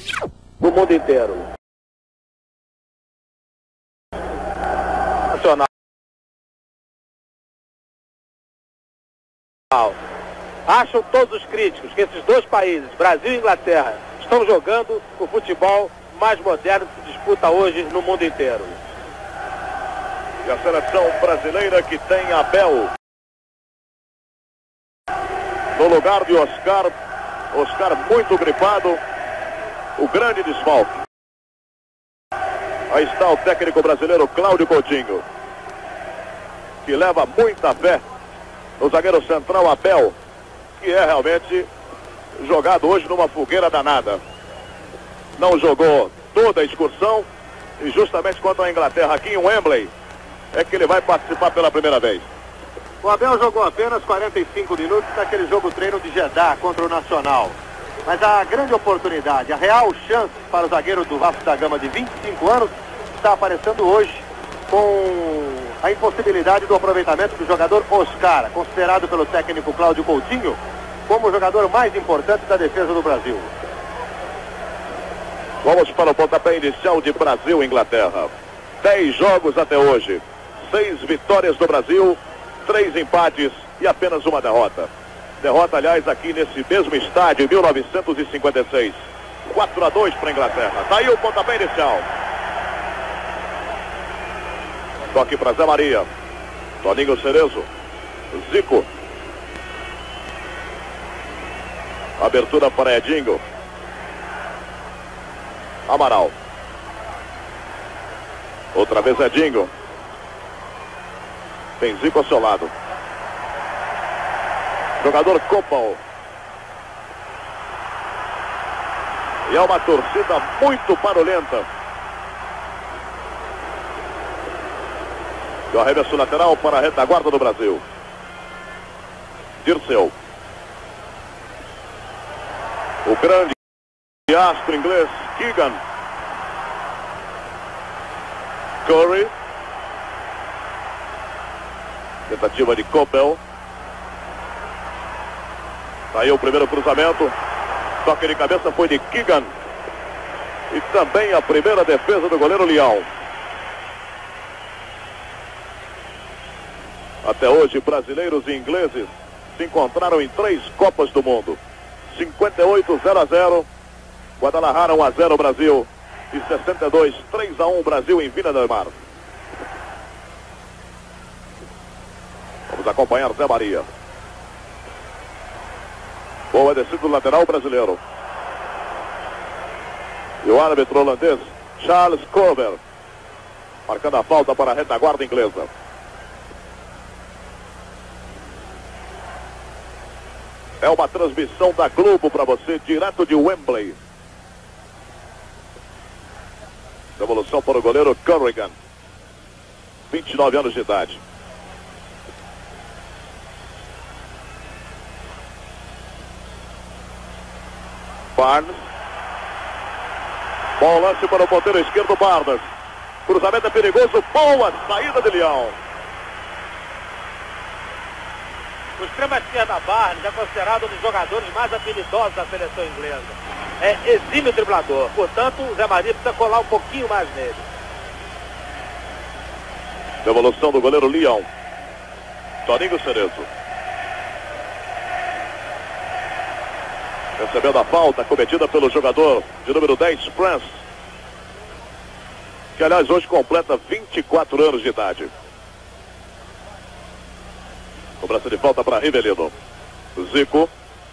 do mundo inteiro. Nacional. Acham todos os críticos que esses dois países, Brasil e Inglaterra, estão jogando o futebol mais moderno que se disputa hoje no mundo inteiro. E a seleção brasileira que tem Abel no lugar de Oscar. Oscar muito gripado, o grande desfalque. Aí está o técnico brasileiro Cláudio Coutinho, que leva muita fé no zagueiro central Abel, que é realmente jogado hoje numa fogueira danada. Não jogou toda a excursão e justamente contra a Inglaterra aqui em Wembley é que ele vai participar pela primeira vez. O Abel jogou apenas 45 minutos naquele jogo treino de Jeddah contra o Nacional. Mas a grande oportunidade, a real chance para o zagueiro do Vasco da Gama de 25 anos está aparecendo hoje com a impossibilidade do aproveitamento do jogador Oscar, considerado pelo técnico Cláudio Coutinho como o jogador mais importante da defesa do Brasil. Vamos para o pontapé inicial de Brasil e Inglaterra. 10 jogos até hoje, 6 vitórias do Brasil, 3 empates e apenas uma derrota. Derrota, aliás, aqui nesse mesmo estádio em 1956. 4-2 para a Inglaterra. Tá aí o pontapé inicial. Toque para Zé Maria. Toninho Cerezo. Zico. Abertura para Edinho. Amaral. Outra vez Edinho. Tem Zico ao seu lado. Jogador Copal. E é uma torcida muito barulhenta. E o arremesso lateral para a retaguarda do Brasil. Dirceu. O grande astro inglês Keegan. Curry. Tentativa de Copel. Saiu o primeiro cruzamento. Toque de cabeça foi de Keegan. E também a primeira defesa do goleiro Leão. Até hoje, brasileiros e ingleses se encontraram em 3 Copas do Mundo. 58, 0-0. Guadalajara 1-0 Brasil. E 62, 3-1 Brasil em Vina del Mar. Vamos acompanhar Zé Maria. Boa descida do lateral brasileiro. E o árbitro holandês, Charles Corber, marcando a falta para a retaguarda inglesa. É uma transmissão da Globo para você, direto de Wembley. Devolução para o goleiro Corrigan. 29 anos de idade. Barnes. Bom lance para o ponteiro esquerdo, Barnes. Cruzamento é perigoso. Boa saída de Leão. O extremo esquerda Barnes é considerado um dos jogadores mais habilidosos da seleção inglesa. É exímio driblador. Portanto, o Zé Maria precisa colar um pouquinho mais nele. Devolução do goleiro Leão. Toninho Cerezo. Recebendo a falta cometida pelo jogador de número 10, France. Que, aliás, hoje completa 24 anos de idade. Cobrança de falta para Rivelino. Zico.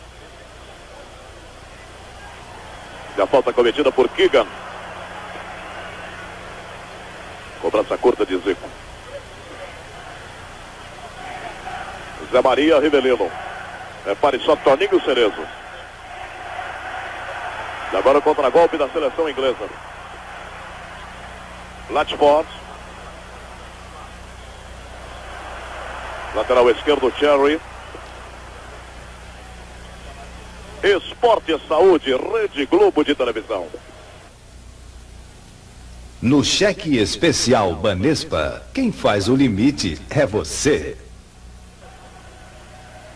E a falta cometida por Keegan. Cobrança curta de Zico. Zé Maria, Rivelino. Repare só, Toninho Cerezo. E agora o contra-golpe da seleção inglesa. Latchford. Lateral esquerdo, Cherry. Esporte e Saúde, Rede Globo de televisão. No cheque especial Banespa, quem faz o limite é você.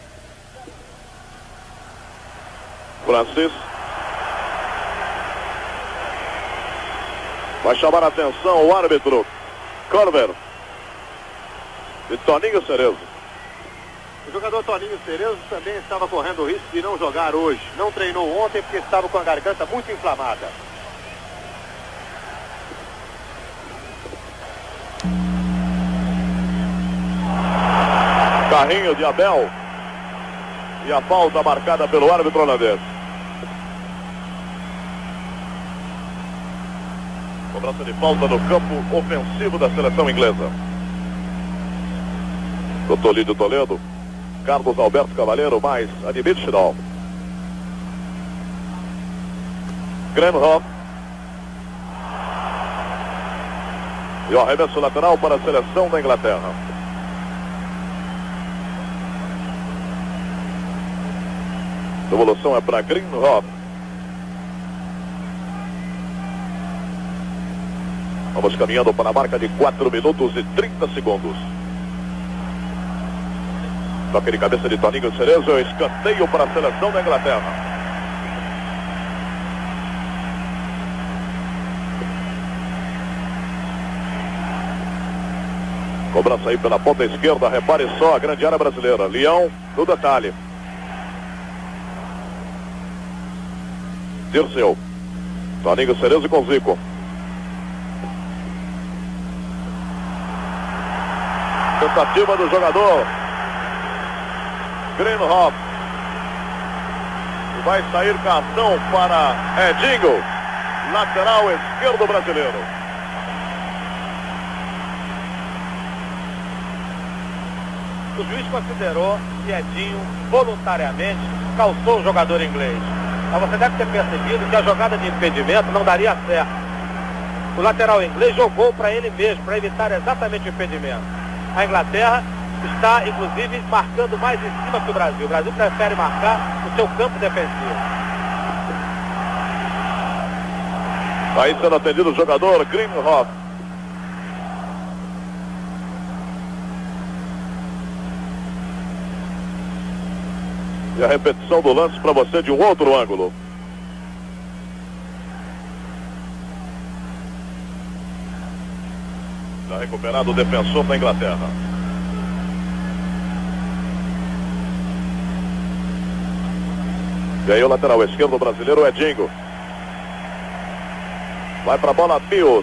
Francis. Vai chamar a atenção o árbitro Corver e Toninho Cerezo. O jogador Toninho Cerezo também estava correndo o risco de não jogar hoje. Não treinou ontem porque estava com a garganta muito inflamada. Carrinho de Abel. E a falta marcada pelo árbitro holandês. Cobrança de falta no campo ofensivo da seleção inglesa. Doutor Lídio Toledo, Carlos Alberto Cavaleiro, mais Admir Chirol. Grenhoff. E o arremesso lateral para a seleção da Inglaterra. Devolução é para Grenhoff. Vamos caminhando para a marca de 4 minutos e 30 segundos. Toque de cabeça de Toninho Cerezo, escanteio para a seleção da Inglaterra. Cobrança aí pela ponta esquerda, repare só a grande área brasileira. Leão no detalhe. Dirceu. Toninho Cerezo com Zico. Tentativa do jogador Grenhoff. Vai sair cartão para Edinho, lateral esquerdo brasileiro. O juiz considerou que Edinho voluntariamente calçou o jogador inglês. Mas você deve ter percebido que a jogada de impedimento não daria certo. O lateral inglês jogou para ele mesmo, para evitar exatamente o impedimento. A Inglaterra está, inclusive, marcando mais em cima que o Brasil. O Brasil prefere marcar no seu campo defensivo. Aí sendo atendido o jogador Grenhoff. E a repetição do lance para você de um outro ângulo. Já recuperado o defensor da Inglaterra. E aí o lateral esquerdo brasileiro, Edinho. Vai para a bola, Pius.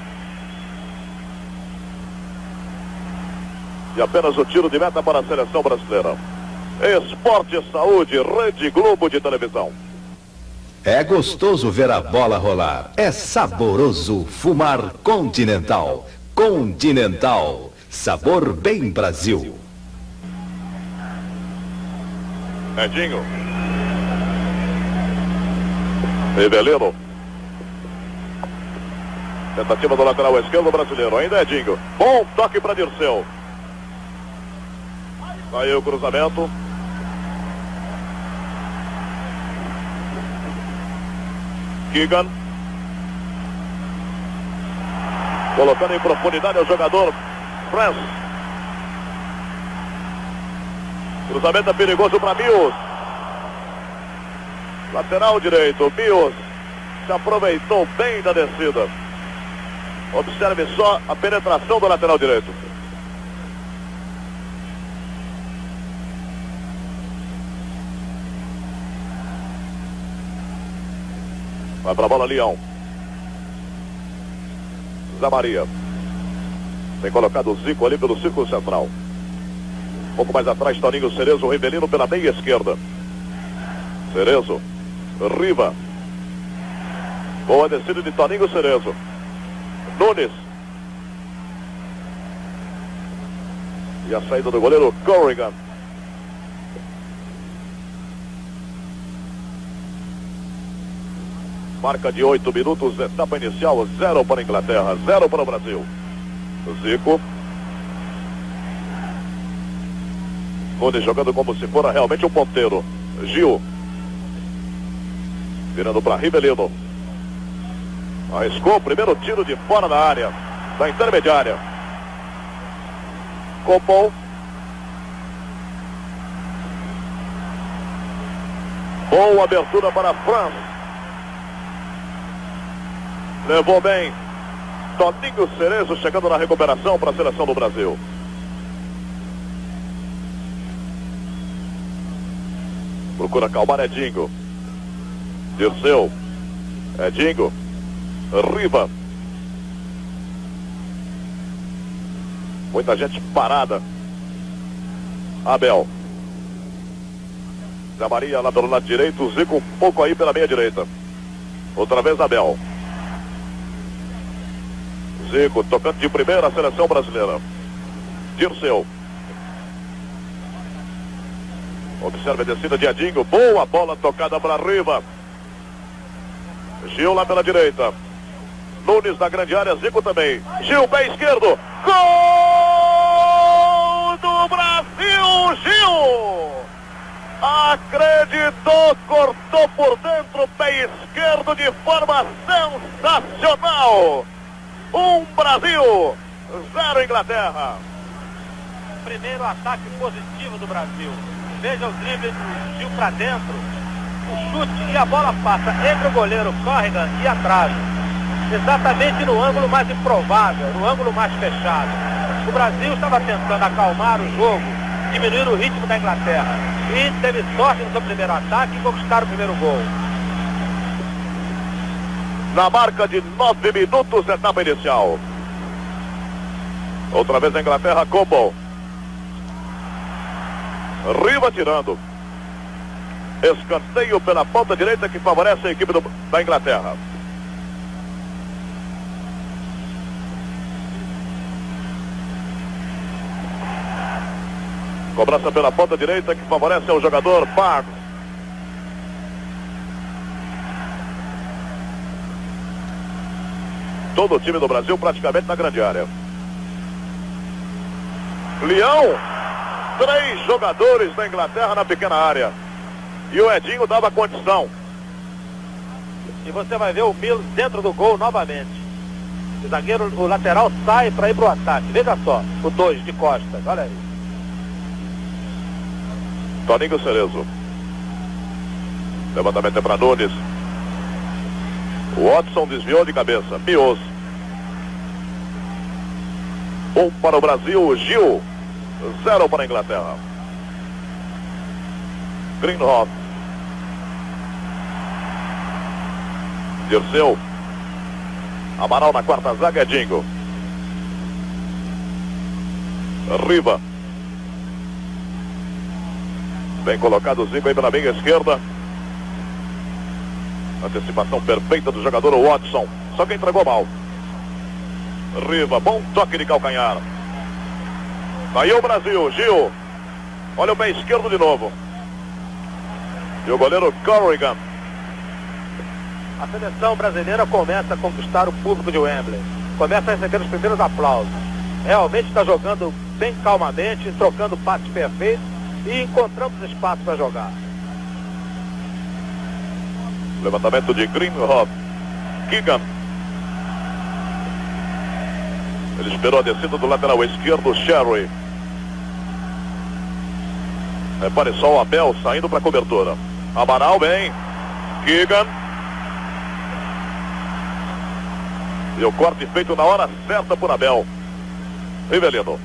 E apenas o tiro de meta para a seleção brasileira. Esporte e Saúde, Rede Globo de televisão. É gostoso ver a bola rolar. É saboroso fumar Continental. Continental. Sabor bem Brasil. Edinho. Rivelino. Tentativa do lateral esquerdo brasileiro. Ainda Edinho. Bom toque para Dirceu. Aí o cruzamento. Keegan. Colocando em profundidade o jogador France. Cruzamento é perigoso para Mills. Lateral direito, Mills se aproveitou bem da descida. Observe só a penetração do lateral direito. Vai para a bola, Leão. Zé Maria. Tem colocado o Zico ali pelo círculo central. Um pouco mais atrás, Toninho Cerezo, o Rivelino pela meia esquerda. Cerezo. Riva. Boa descida de Toninho Cerezo. Nunes. E a saída do goleiro Corrigan. Marca de 8 minutos, etapa inicial, 0 para a Inglaterra, 0 para o Brasil. Zico. Nunes jogando como se fora realmente um ponteiro. Gil. Virando para Rivelino. Arriscou o primeiro tiro de fora da área, da intermediária. Copol. Boa abertura para a França. Levou bem Toninho Cerezo chegando na recuperação para a seleção do Brasil. Procura acalmar Edinho. Dirceu. Edinho. Riva. Muita gente parada. Abel. Zé Maria lá pelo lado direito. Zico um pouco aí pela meia direita. Outra vez Abel. Zico tocando de primeira a seleção brasileira. Dirceu. Observe a descida de Edinho. Boa bola tocada para Riva. Gil lá pela direita. Nunes na grande área. Zico também. Gil, pé esquerdo. Gol do Brasil. Gil. Acreditou. Cortou por dentro. Pé esquerdo de forma sensacional. 1 Brasil. 0 Inglaterra. Primeiro ataque positivo do Brasil. Veja o drible do Gil para dentro, o chute e a bola passa entre o goleiro Corrigan e a trave. Exatamente no ângulo mais improvável, no ângulo mais fechado. O Brasil estava tentando acalmar o jogo, diminuir o ritmo da Inglaterra. E teve sorte no seu primeiro ataque e conquistar o primeiro gol. Na marca de 9 minutos, etapa inicial. Outra vez a Inglaterra, Cobo. Riva tirando. Escanteio pela ponta direita que favorece a equipe da Inglaterra. Cobrança pela ponta direita que favorece ao jogador Barnes. Todo o time do Brasil praticamente na grande área. Leão. 3 jogadores da Inglaterra na pequena área. E o Edinho dava condição. E você vai ver o Mills dentro do gol novamente. O zagueiro, o lateral sai para ir para o ataque. Veja só, o 2 de costas, olha aí. Toninho Cerezo. Levantamento é para Nunes. O Watson desviou de cabeça. Mios. 1 para o Brasil, Gil. 0 para a Inglaterra. Greenhoff. Dirceu. Amaral na quarta zaga, Edinho. Riva. Bem colocado o Zico aí pela meia esquerda. Antecipação perfeita do jogador Watson. Só que entregou mal. Riva, bom toque de calcanhar. Saiu o Brasil, Gil. Olha o pé esquerdo de novo. E o goleiro Corrigan. A seleção brasileira começa a conquistar o público de Wembley. Começa a receber os primeiros aplausos. Realmente está jogando bem calmamente, trocando passes perfeitos e encontrando espaço para jogar. Levantamento de Greenhoff. Keegan. Ele esperou a descida do lateral esquerdo, Sherry. Repare só o Abel saindo para a cobertura. Amaral bem. Keegan. E o corte feito na hora certa por Abel. Rivelino.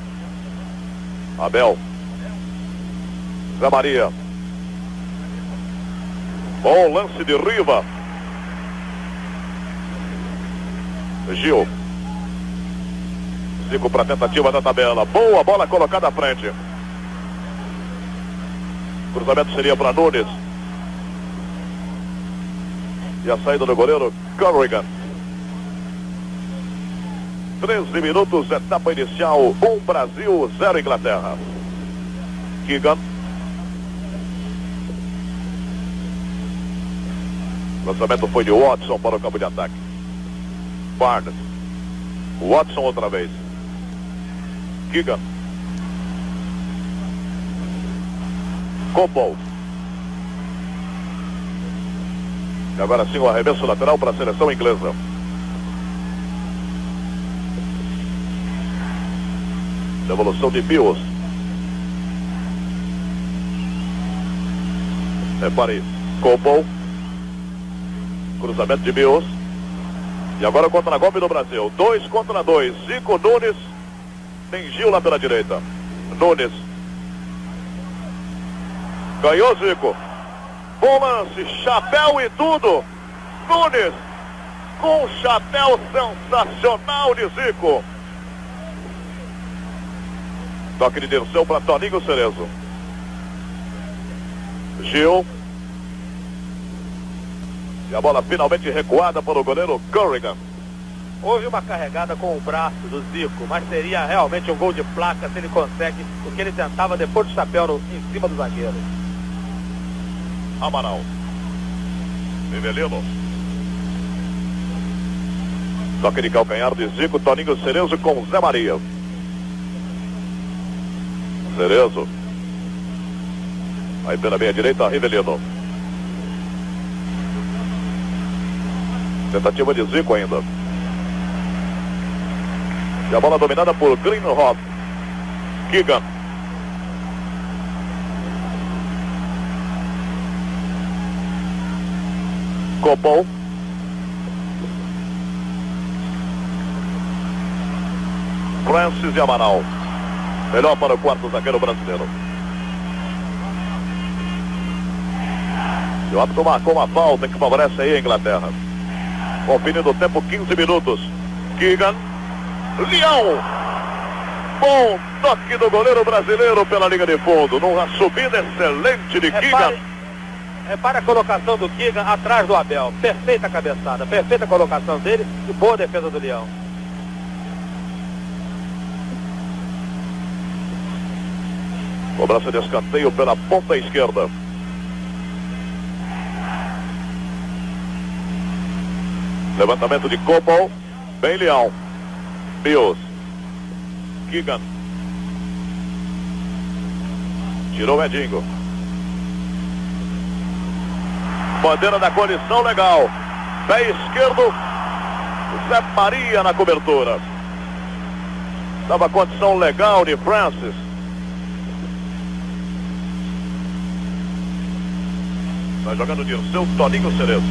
Abel. Zé Maria. Bom lance de Riva. Gil. Zico para a tentativa da tabela. Boa bola colocada à frente. Cruzamento seria para Nunes. E a saída do goleiro Corrigan. 13 minutos, etapa inicial. 1 Brasil, 0 Inglaterra. Keegan. Lançamento foi de Watson para o campo de ataque. Barnes. Watson outra vez. Keegan. Cobo. E agora sim o arremesso lateral para a seleção inglesa. Devolução de Mios. Repare, Cobo. Cruzamento de Mios. E agora contra-golpe do Brasil. 2 contra 2. Zico, Nunes. Tem Gil lá pela direita. Nunes. Ganhou Zico. Bom lance. Chapéu e tudo. Nunes. Com chapéu sensacional de Zico. Toque de Dirceu para Toninho Cerezo. Gil. E a bola finalmente recuada para o goleiro Corrigan. Houve uma carregada com o braço do Zico, mas seria realmente um gol de placa se ele consegue o que ele tentava depois do chapéu em cima do zagueiro. Amaral. Rivelino. Toque de calcanhar de Zico, Toninho Cerezo com Zé Maria. Cerezo. Aí pela meia direita, Rivelino. Tentativa de Zico ainda. E a bola dominada por Greenhoff. Keegan. Copol. Francis e Amaral. Melhor para o quarto zagueiro brasileiro. E o árbitro marcou uma falta que favorece aí a Inglaterra. Conferindo o tempo, 15 minutos. Keegan. Leão. Bom toque do goleiro brasileiro pela linha de fundo. Numa subida excelente de Keegan. Repare a colocação do Keegan atrás do Abel. Perfeita cabeçada, perfeita colocação dele e boa defesa do Leão. Cobrança de escanteio pela ponta esquerda. Levantamento de Copol. Bem Leão. Bios. Keegan. Tirou o Edinho. Bandeira da colisão legal. Pé esquerdo. Zé Maria na cobertura. Estava condição legal de Francis. Vai jogando Dirceu, Toninho Cerezo.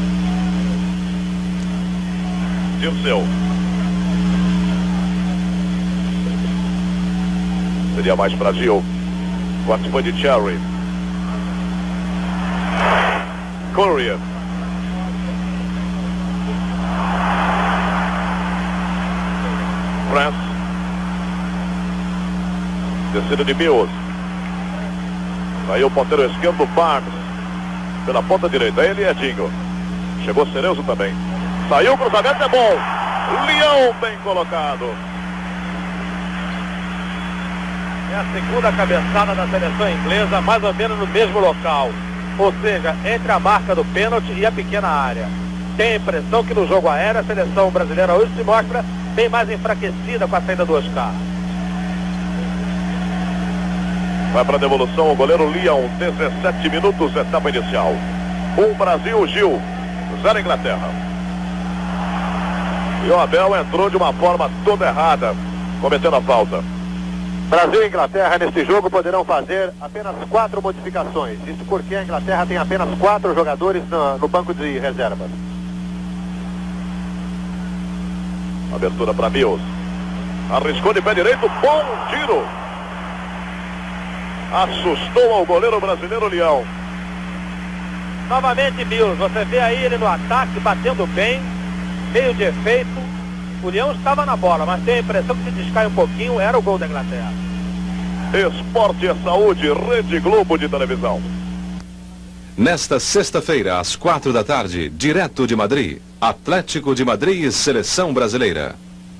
Dirceu. Seria mais para Gil. Quanto foi de Cherry. Courier. France. Descida de Mills. Aí o ponteiro esquerdo, Barnes. Pela ponta direita, ele e Edinho. Chegou Cerezo também. Saiu o cruzamento, é bom. Leão bem colocado. É a segunda cabeçada da seleção inglesa, mais ou menos no mesmo local. Ou seja, entre a marca do pênalti e a pequena área. Tem a impressão que no jogo aéreo a seleção brasileira hoje se mostra bem mais enfraquecida com a saída do Oscar. Vai para a devolução o goleiro Leão. 17 minutos, etapa inicial. 1 Brasil, Gil. 0 Inglaterra. E o Abel entrou de uma forma toda errada, cometendo a falta. Brasil e Inglaterra neste jogo poderão fazer apenas 4 modificações. Isso porque a Inglaterra tem apenas 4 jogadores no banco de reservas. Abertura para Mills. Arriscou de pé direito, bom tiro. Assustou ao goleiro brasileiro Leão. Novamente Mills, você vê aí ele no ataque, batendo bem, meio de efeito. O Leão estava na bola, mas tem a impressão que se descai um pouquinho, era o gol da Inglaterra. Esporte e Saúde, Rede Globo de televisão. Nesta sexta-feira, às 4 da tarde, direto de Madrid, Atlético de Madrid e Seleção Brasileira.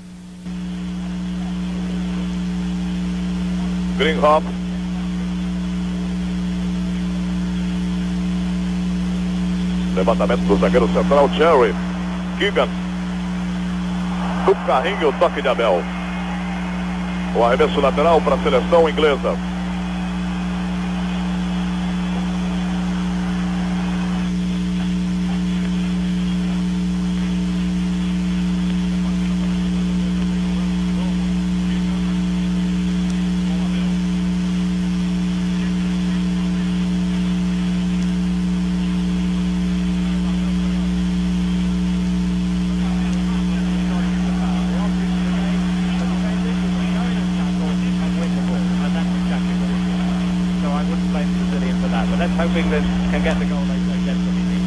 Greenhoff. Levantamento do zagueiro central, Cherry. Keegan. Do carrinho, toque de Abel. O arremesso lateral para a seleção inglesa. Let's hope England can get the goal they desperately need.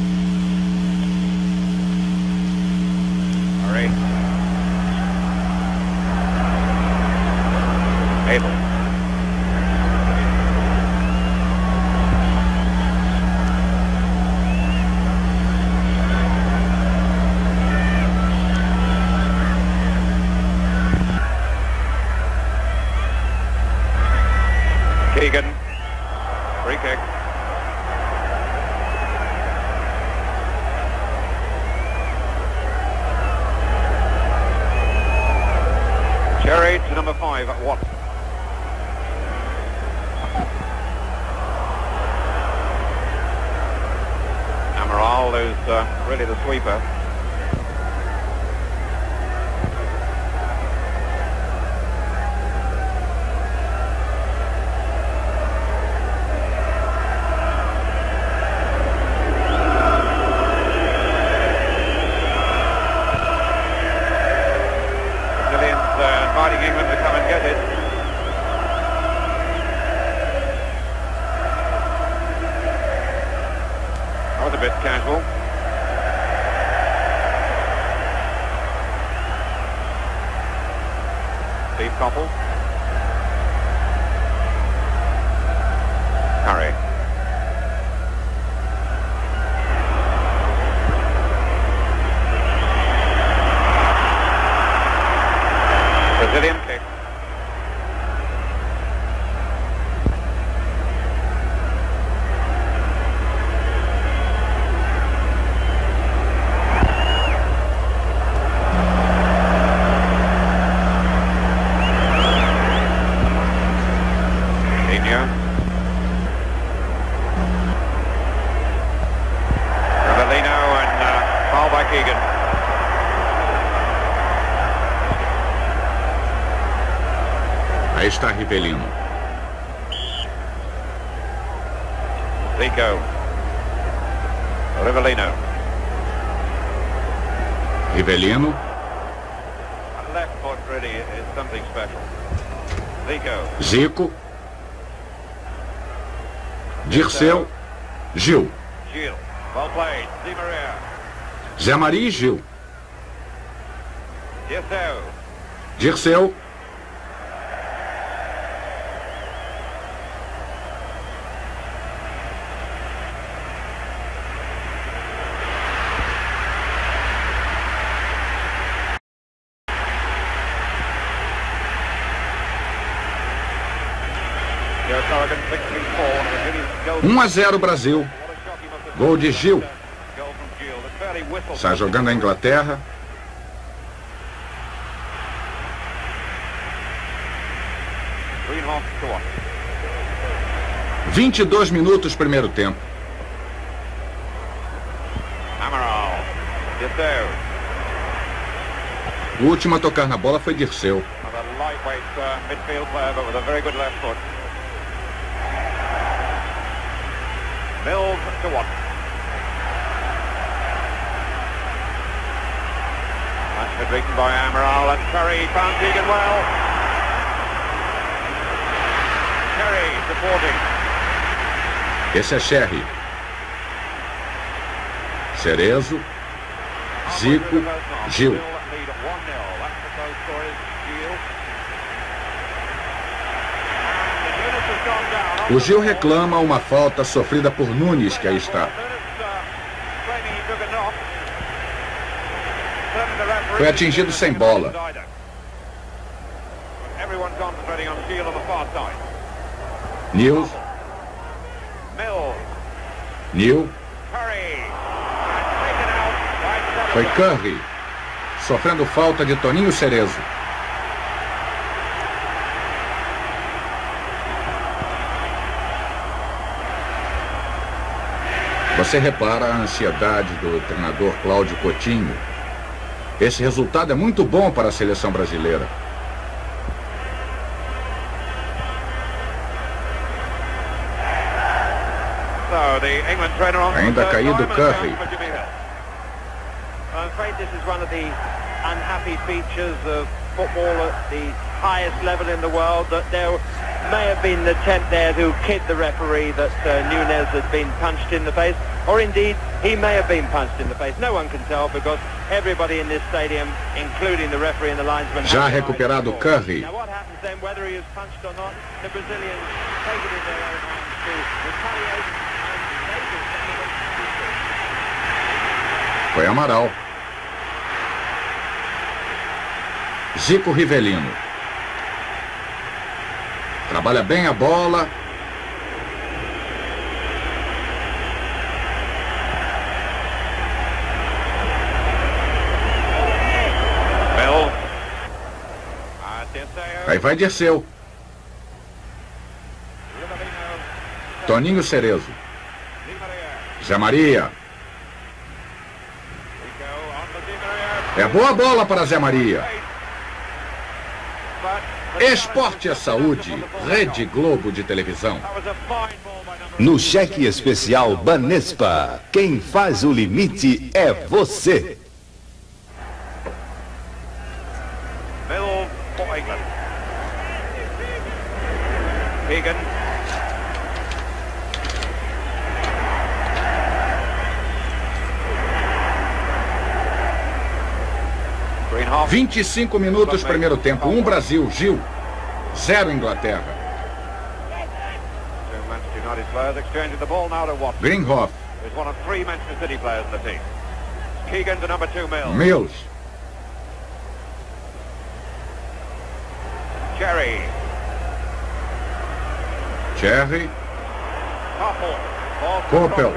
Murray. Abel. Keegan, free kick. Cherry to number 5 at Watson. Amaral, who's really the sweeper. England to come and get it. That was a bit casual. Steve Coppell. Curry. Brazilian kick. Rivellino and foul by Keegan. Aí está Rivellino. Zico. Rivellino. Rivellino. A left foot really is something special. Zico. Zico. Dirceu. Gil. Gil. Well played. Di Maria. Zé Maria e Gil. Dirceu. Dirceu. Joe Corrigan, 64. 1-0 Brasil. Gol de Gil. Está jogando a Inglaterra. Greenhoff to watch. 22 minutos primeiro tempo. Amaral. Dirceu. O último a tocar na bola foi Dirceu. A lightweight midfield player, but with a very good left foot. Mills to watch. Rashford beaten by Amaral and Curry found Keegan well. Curry supporting. Esse é Sherry. Cerezo. Zico. Gil. O Gil reclama uma falta sofrida por Nunes, que aí está. Foi atingido sem bola. Nils. Nil. Foi Curry, sofrendo falta de Toninho Cerezo. Você repara a ansiedade do treinador Cláudio Coutinho. Esse resultado é muito bom para a seleção brasileira. Ainda caído Curry. I'm afraid this is one of the unhappy features of football at the highest level in the world, that there may have been an attempt there to kid the referee that Nunes had been punched in the face, or indeed he may have been punched in the face. No one can tell because everybody in this stadium, including the referee and the linesman... Já recuperado Curry. Now what happens then, whether he is punched or not, the Brazilians take it in their own hands to retaliate, and they do something that... Foi Amaral. Zico Rivelino. Trabalha bem a bola. Aí vai Dirceu. Toninho Cerezo. Zé Maria. É boa bola para Zé Maria. Esporte é saúde. Rede Globo de televisão. No cheque especial Banespa, quem faz o limite é você. Middle for England. Keegan. 25 minutos primeiro tempo. 1 Brasil, Gil. 0 Inglaterra. Greenhoff. Mills. Cherry. Coppel.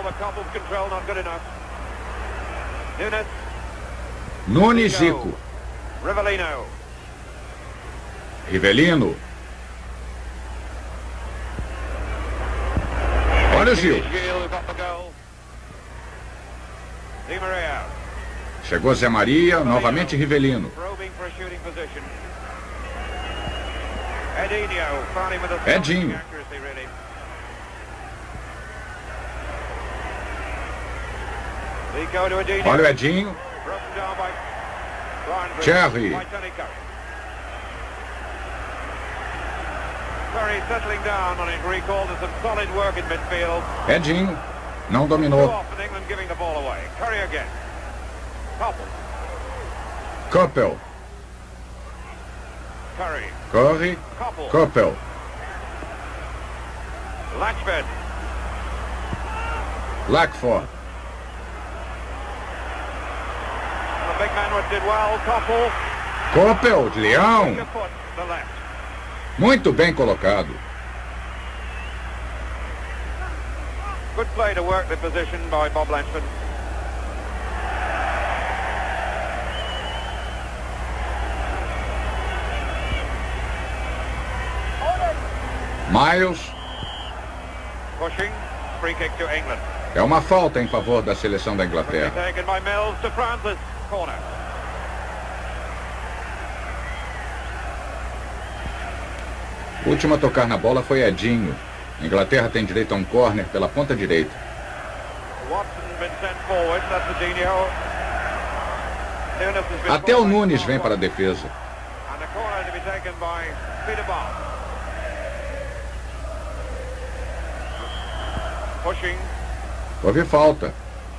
Nunes, Zico. Rivelino. Olha o Gil. Chegou Zé Maria, novamente Rivelino. Edinho. Olha o Edinho. Cherry. Edinho. Não dominou. Coppel. Corre. Coppel. Lackford. Coppel, Leão. Muito bem colocado. Good play to work the position by Bob Lansford. Miles. Pushing, free kick to England. É uma falta em favor da seleção da Inglaterra. Taken by Mills to Francis. Corner. O último a tocar na bola foi Edinho. A Inglaterra tem direito a um corner pela ponta direita. Até o Nunes vem para a defesa. Houve falta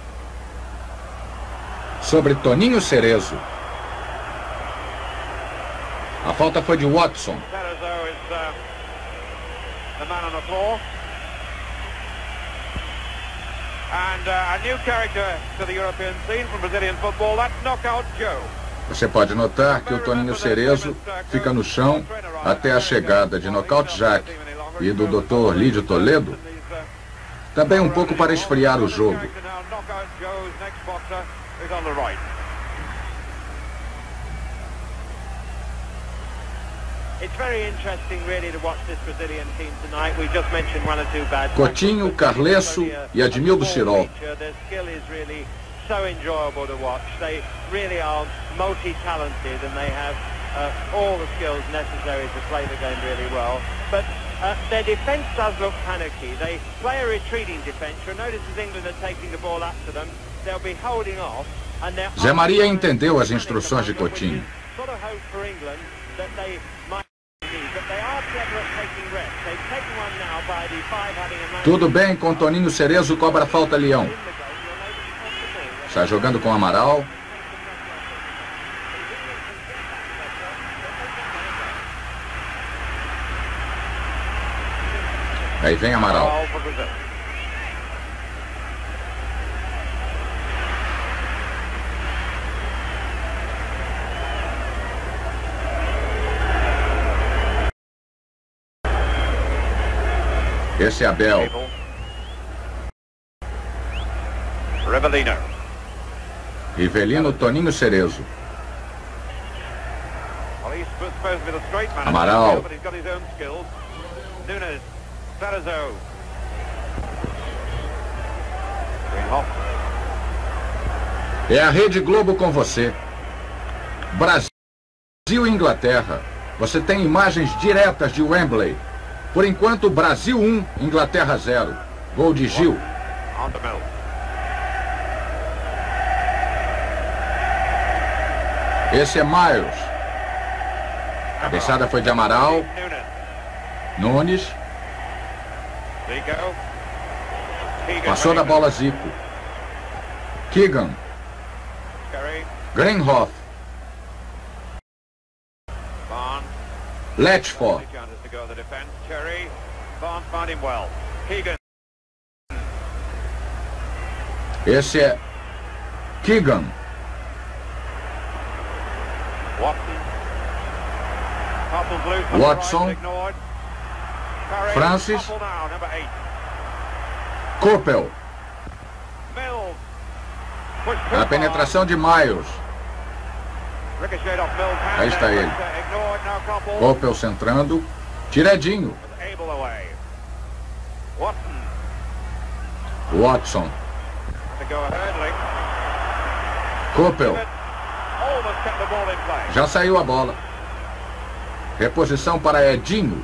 sobre Toninho Cerezo. A falta foi de Watson. Você pode notar que o Toninho Cerezo fica no chão até a chegada de Knockout Jack e do Dr. Lídio Toledo. Também um pouco para esfriar o jogo. Coutinho, Carlesso e Admildo Chirol. All the skills necessary to play the game really well, but their defence does look panicky. They play a retreating defence. You'll notice as England are taking the ball up to them, they'll be holding off. Zé Maria entendeu as instruções de Coutinho. Tudo bem com Toninho Cerezo, cobra falta Leão. Está jogando com Amaral. Aí vem Amaral. Esse é Abel. Rivelino, Toninho Cerezo. Amaral. É a Rede Globo com você. Brasil e Inglaterra. Você tem imagens diretas de Wembley. Por enquanto, Brasil 1, Inglaterra 0. Gol de Gil. Esse é Miles. Cabeçada foi de Amaral. Nunes. Passou da bola Zico. Keegan. Greenhoff. Letchford. Esse é Keegan. Watson. Francis. Coppel. A penetração de Miles. Aí está ele. Coppel centrando. Tiradinho. Watson. Coppel. Já saiu a bola. Reposição para Edinho.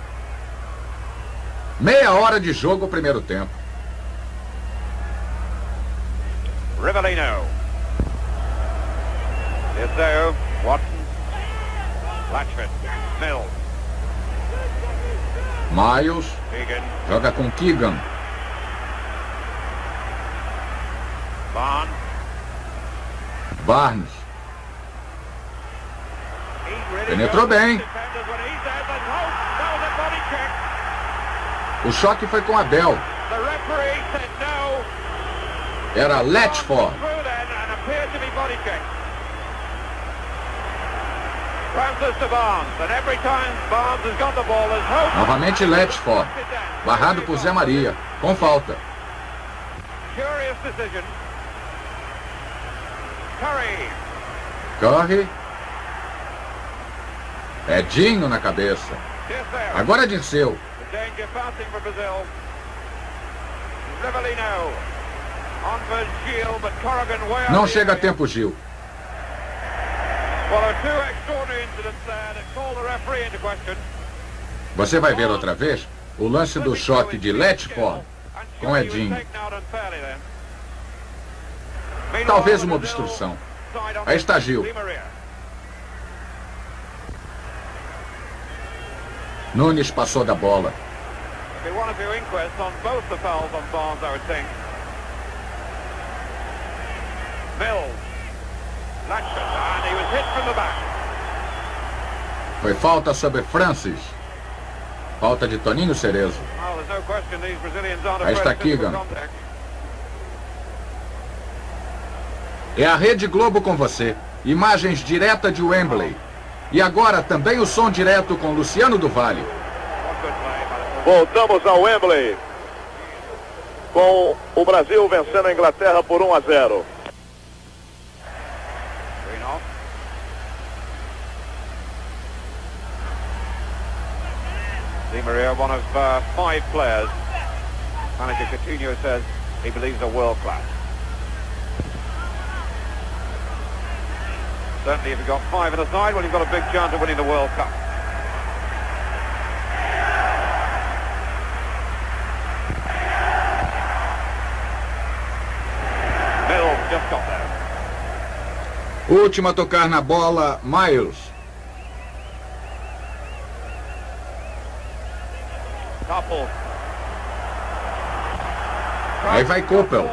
Meia hora de jogo, primeiro tempo. Rivelino. Izzo, Watson, Latchford, Mills. Miles. Keegan. Joga com Keegan. Barnes. Penetrou bem. O choque foi com Abel. Era Letchford. Novamente Letchford. Barrado por Zé Maria. Com falta. Curry. Edinho na cabeça. Agora é Dirceu. Não chega a tempo, Gil. Você vai ver outra vez o lance do choque de Letchford com Edinho. Talvez uma obstrução. Aí está Gil. Nunes passou da bola. Foi falta sobre Francis. Falta de Toninho Cerezo. Aí está Keegan. É a Rede Globo com você. Imagens diretas de Wembley. E agora também o som direto com Luciano do Vale. Voltamos ao Wembley. Com o Brasil vencendo a Inglaterra por 1-0. Di Maria, one of 5 players. Manager Coutinho says he believes are world class. Certainly if you've got 5 in the side, well, you've got a big chance of winning the World Cup. Mills just got there. Último a tocar na bola, Miles. Aí vai Coppel.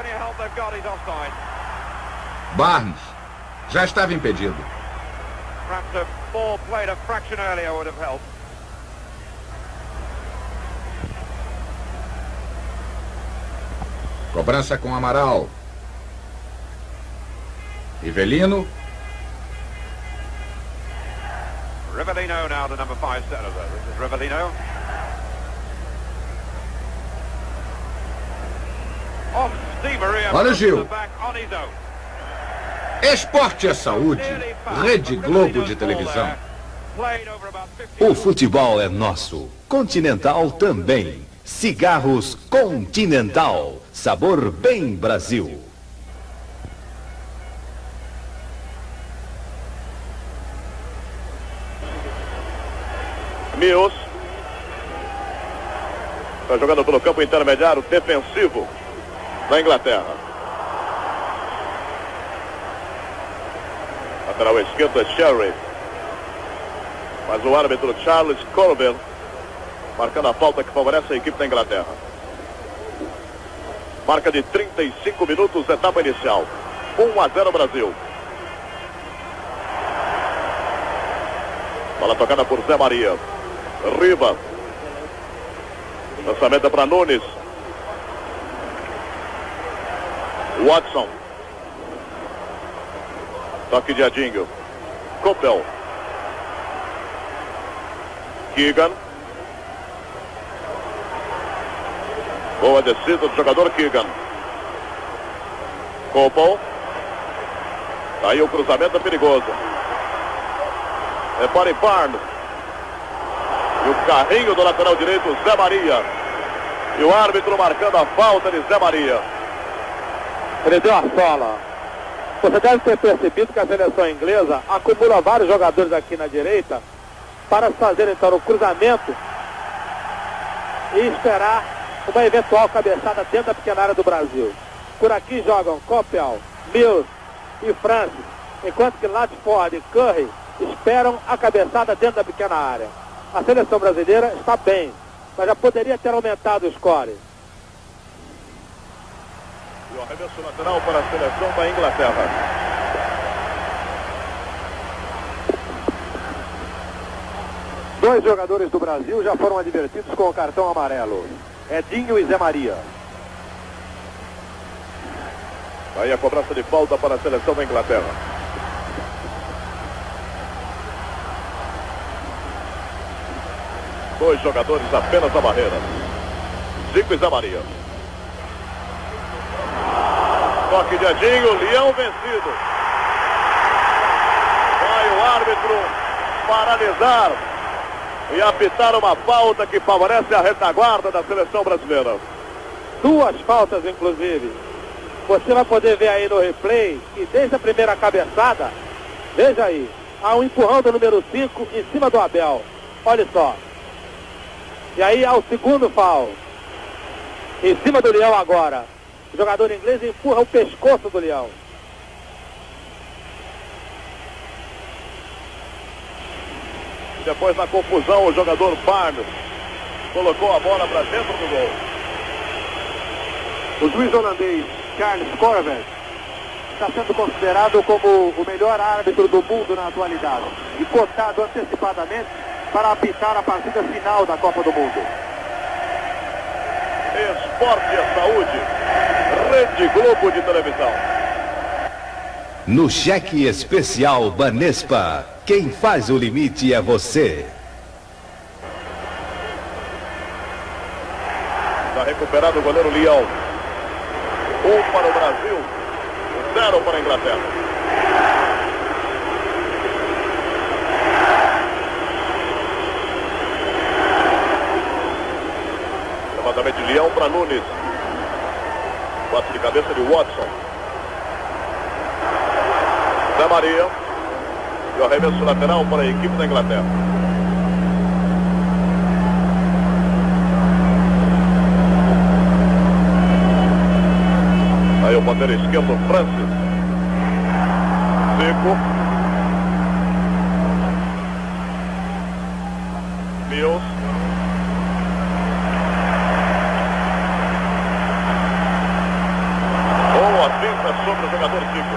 Barnes. Já estava impedido. Cobrança com Amaral. Rivelino. Rivelino now to number 5 setter. This is Rivelino. Off Di Maria. Olha o Gil. Esporte é saúde. Rede Globo de televisão. O futebol é nosso. Continental também. Cigarros Continental. Sabor bem Brasil. Mills. Está jogando pelo campo intermediário defensivo da Inglaterra. Lateral esquerdo é Sherry. Mas o árbitro Charles Colville marcando a falta que favorece a equipe da Inglaterra. Marca de 35 minutos, etapa inicial. 1-0 Brasil. Bola tocada por Zé Maria. Riva. Lançamento para Nunes. Watson. Toque de Adinho. Coppel. Keegan. Boa descida do jogador Keegan. Coppel. Aí o cruzamento é perigoso. É para Barnes. E o carrinho do lateral direito, Zé Maria. E o árbitro marcando a falta de Zé Maria. Ele deu a sola. Você deve ter percebido que a seleção inglesa acumula vários jogadores aqui na direita para fazer então o cruzamento e esperar uma eventual cabeçada dentro da pequena área do Brasil. Por aqui jogam Coppel, Mills e Francis, enquanto que Latford e Curry esperam a cabeçada dentro da pequena área. A seleção brasileira está bem, mas já poderia ter aumentado o score. E o arremesso lateral para a seleção da Inglaterra. Dois jogadores do Brasil já foram advertidos com o cartão amarelo. Edinho e Zé Maria. Aí a cobrança de falta para a seleção da Inglaterra. Dois jogadores apenas na barreira. Zico e Zé Maria. Toque de Edinho, Leão vencido. Vai o árbitro paralisar e apitar uma falta que favorece a retaguarda da seleção brasileira. Duas faltas, inclusive. Você vai poder ver aí no replay que desde a primeira cabeçada, veja aí, há um empurrão do número 5 em cima do Abel. Olha só. E aí há o segundo foul. Em cima do Leão agora. O jogador inglês empurra o pescoço do Leão. E depois na confusão o jogador Barnes colocou a bola para dentro do gol. O juiz holandês Charles Colville está sendo considerado como o melhor árbitro do mundo na atualidade e cotado antecipadamente para apitar a partida final da Copa do Mundo. Esporte é saúde. Rede Globo de televisão. No cheque especial Banespa, quem faz o limite é você. Está recuperado o goleiro Leão. 1 para o Brasil, 0 para a Inglaterra. Levantamento de Leão para Nunes. Passe de cabeça de Watson. Zé Maria. E o arremesso lateral para a equipe da Inglaterra. Aí o ponteiro esquerdo, Francis. Seco. Mills. Boa defesa sobre o jogador Zico.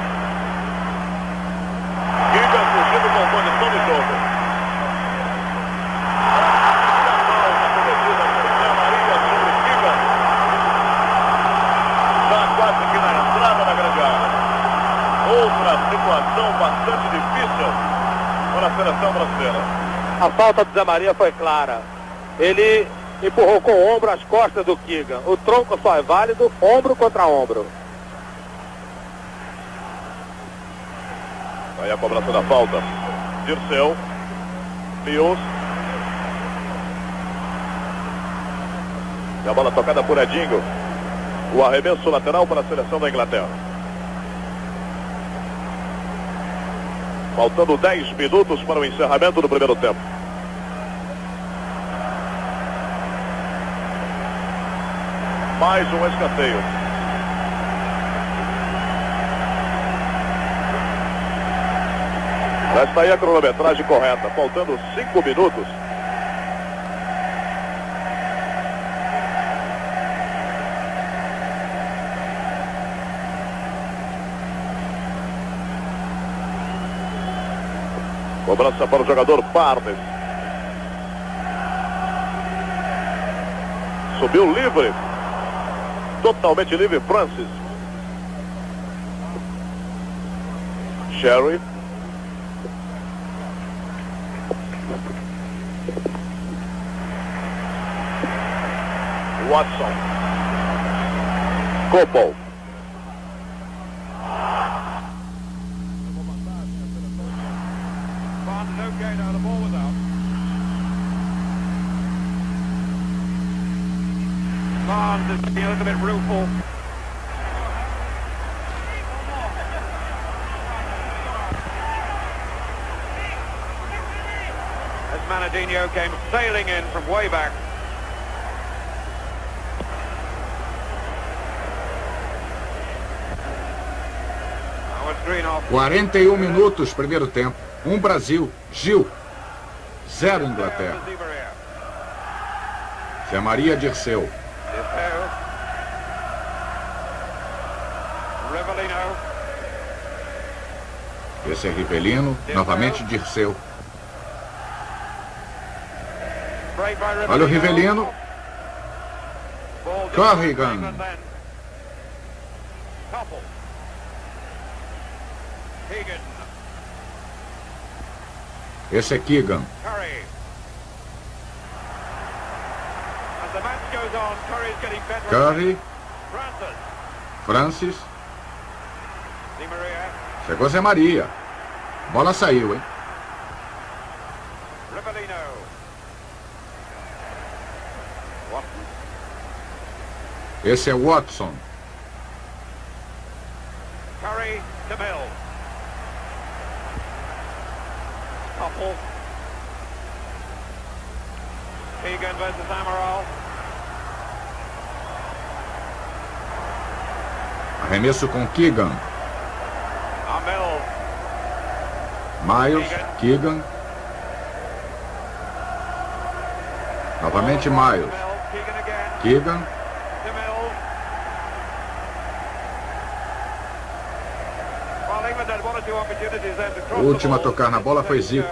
Keegan fugindo com condição de jogo. A falta cometida por Zé Maria sobre Keegan. Está quase que na entrada da grande área. Outra situação bastante difícil para a seleção brasileira. A falta do Zé Maria foi clara. Ele empurrou com o ombro as costas do Keegan. O tronco só é válido ombro contra ombro. Aí a cobrança da falta. Dirceu. Mills. E a bola tocada por Edinho. O arremesso lateral para a seleção da Inglaterra. Faltando 10 minutos para o encerramento do primeiro tempo. Mais um escanteio. Já está aí a cronometragem correta. Faltando 5 minutos. Cobrança para o jogador Barnes. Subiu livre. Totalmente livre Francis. Sherry. Watson. Copel. Okay, now the ball was out. Barnes is looking a little bit rueful. As Manadinho came sailing in from way back. Now it's Greenhoff. 41 minutos, primeiro tempo. 1 Brasil, Gil, 0 Inglaterra. Zé Maria, Dirceu. Esse é Rivelino, novamente Dirceu. Olha o Rivelino. Corrigan. Esse é Keegan. Curry. Francis. Chegou Zé Maria. Bola saiu, hein? Esse é Watson. Curry to Mills. Couple. Keegan versus Amaral. Arremesso com Keegan. Miles, Keegan. Novamente Miles. Keegan. O último a tocar na bola foi Zico.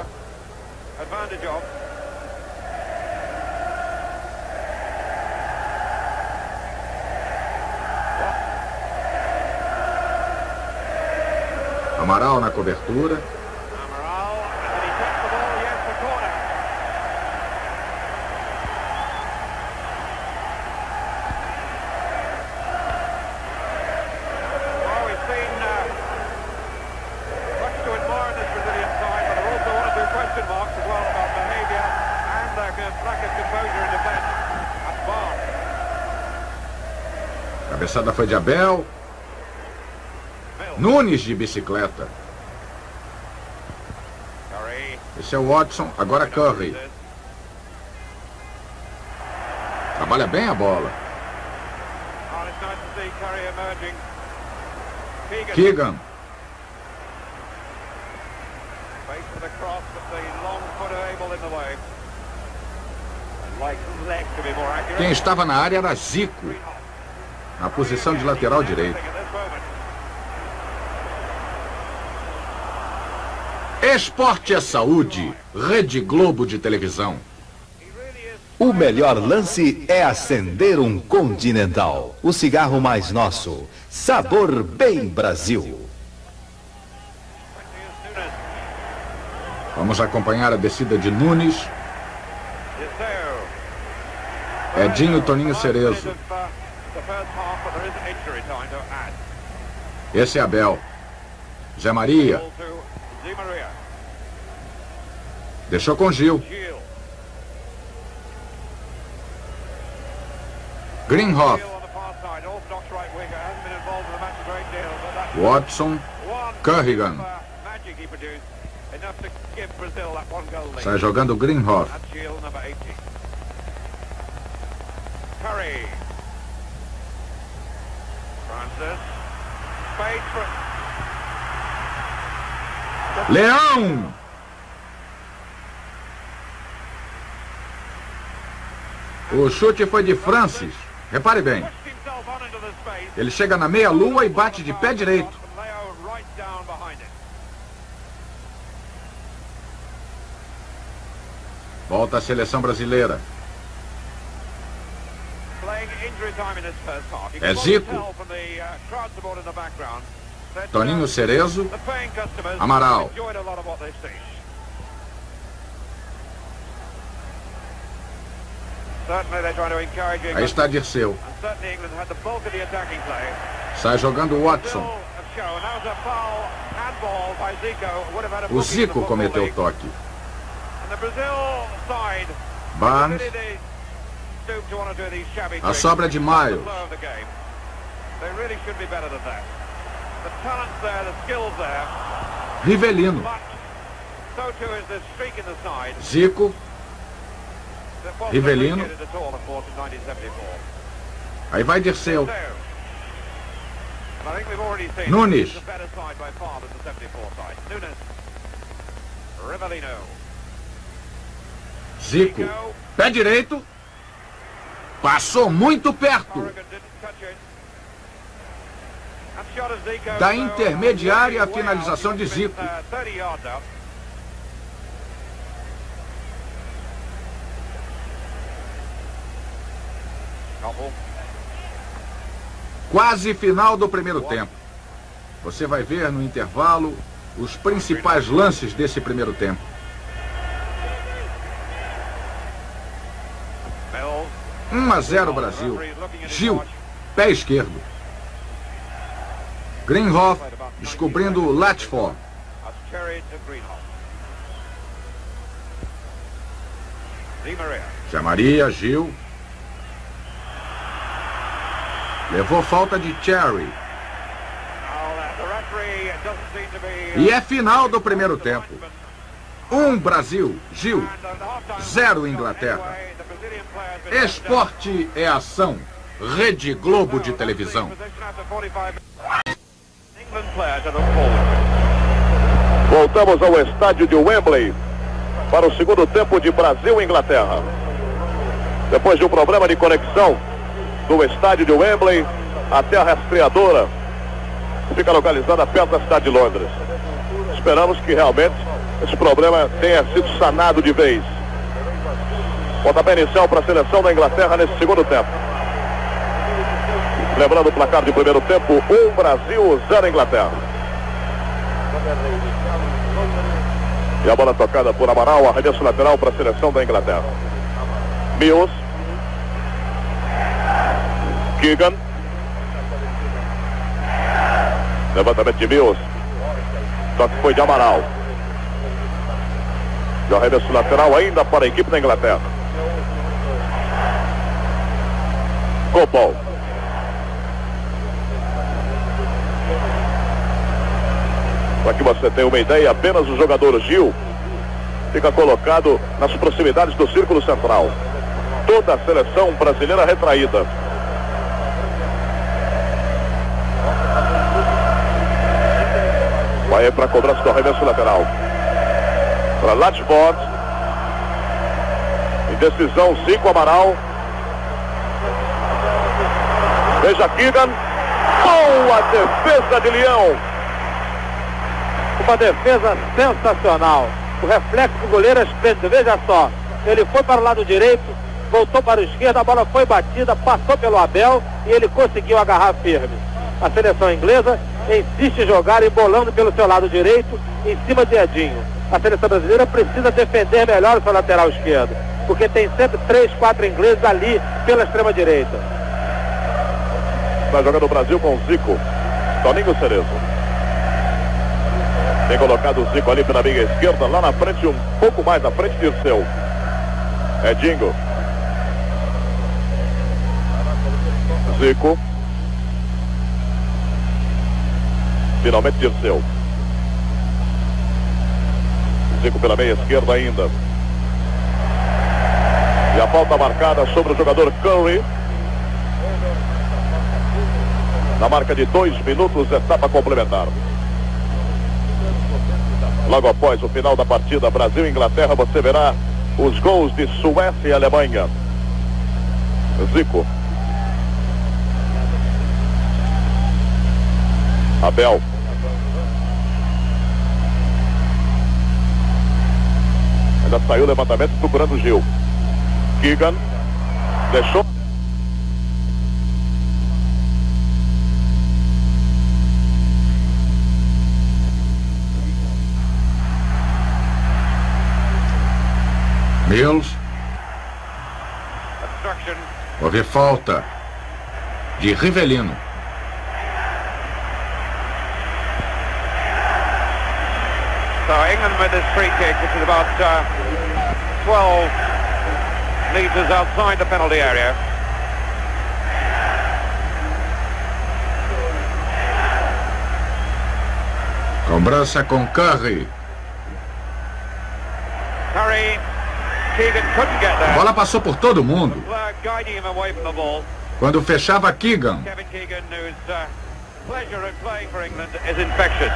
Amaral na cobertura. A cabeçada foi de Abel. Nunes de bicicleta. Esse é o Watson, agora Curry. Trabalha bem a bola. Keegan. Quem estava na área era Zico, na posição de lateral direito. Esporte é saúde, Rede Globo de televisão. O melhor lance é acender um Continental, o cigarro mais nosso. Sabor bem Brasil. Vamos acompanhar a descida de Nunes. Edinho, Toninho Cerezo. Esse é Abel. Zé Maria. Deixou com Gil. Greenhoff. Watson. Currigan. Sai jogando Greenhoff. Leão! O chute foi de Francis. Repare bem. Ele chega na meia-lua e bate de pé direito. Volta a seleção brasileira. É Zico. Toninho Cerezo. Amaral. Aí está Dirceu. Sai jogando Watson. O Zico cometeu o toque. Barnes. A sobra de Miles. Rivelino. Zico. Rivelino. Aí vai Dirceu. Nunes. Zico. Pé direito. Passou muito perto. Da intermediária a finalização de Zico. Quase final do primeiro tempo. Você vai ver no intervalo os principais lances desse primeiro tempo. 1-0 Brasil. Gil, pé esquerdo. Greenhoff descobrindo Latford. Zé Maria, Gil. Levou falta de Cherry. E é final do primeiro tempo. 1 Brasil, Gil. 0 Inglaterra. Esporte é ação. Rede Globo de televisão. Voltamos ao estádio de Wembley para o segundo tempo de Brasil e Inglaterra. Depois de um problema de conexão do estádio de Wembley, a terra rastreadora fica localizada perto da cidade de Londres. Esperamos que realmente esse problema tenha sido sanado de vez. Pontapé inicial para a seleção da Inglaterra nesse segundo tempo. Lembrando o placar de primeiro tempo, 1 Brasil, 0 Inglaterra. E a bola tocada por Amaral, arremesso lateral para a seleção da Inglaterra. Mills. Keegan. Levantamento de Mills. Toque foi de Amaral. E o arremesso lateral ainda para a equipe da Inglaterra. Copal. Para que você tenha uma ideia, apenas o jogador Gil fica colocado nas proximidades do círculo central. Toda a seleção brasileira retraída. Vai para a cobrança do arremesso lateral. Para Latford. Indecisão, Zico, Amaral. Veja Keegan. Boa defesa de Leão. Uma defesa sensacional. O reflexo do goleiro é esplêndido. Veja só. Ele foi para o lado direito, voltou para o esquerdo, a bola foi batida, passou pelo Abel e ele conseguiu agarrar firme. A seleção inglesa insiste em jogar embolando pelo seu lado direito, em cima de Edinho. A seleção brasileira precisa defender melhor o seu lateral esquerdo, porque tem sempre 3, 4 ingleses ali pela extrema direita. Vai jogando o Brasil com o Zico. Toninho Cerezo. Tem colocado o Zico ali pela meia esquerda, lá na frente, um pouco mais à frente, Dirceu. Edinho. Zico. Finalmente Dirceu. Zico pela meia esquerda ainda. E a falta marcada sobre o jogador Curry. Na marca de 2 minutos, etapa complementar. Logo após o final da partida Brasil e Inglaterra, você verá os gols de Suécia e Alemanha. Zico. Abel. Ainda saiu o levantamento procurando o Gil. Keegan. Deixou. Mills. Houve falta de Rivelino. So England with this free kick, which is about 12 meters outside the penalty area. Cobrança com Curry. Curry, Keegan couldn't get there. A bola passou por todo mundo. Flag guiding him away from the ball. Quando fechava Keegan. Kevin Keegan, whose pleasure in playing for England is infectious.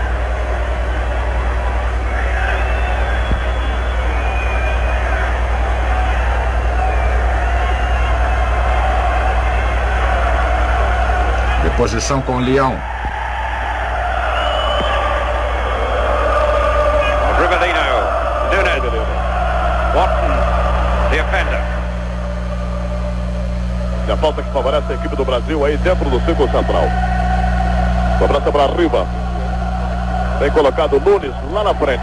Posição com Leão. Rivellino, Nunes, Watson, the offender. E a falta que favorece a equipe do Brasil aí dentro do círculo central. Cobrança para Riva. Tem colocado Nunes lá na frente.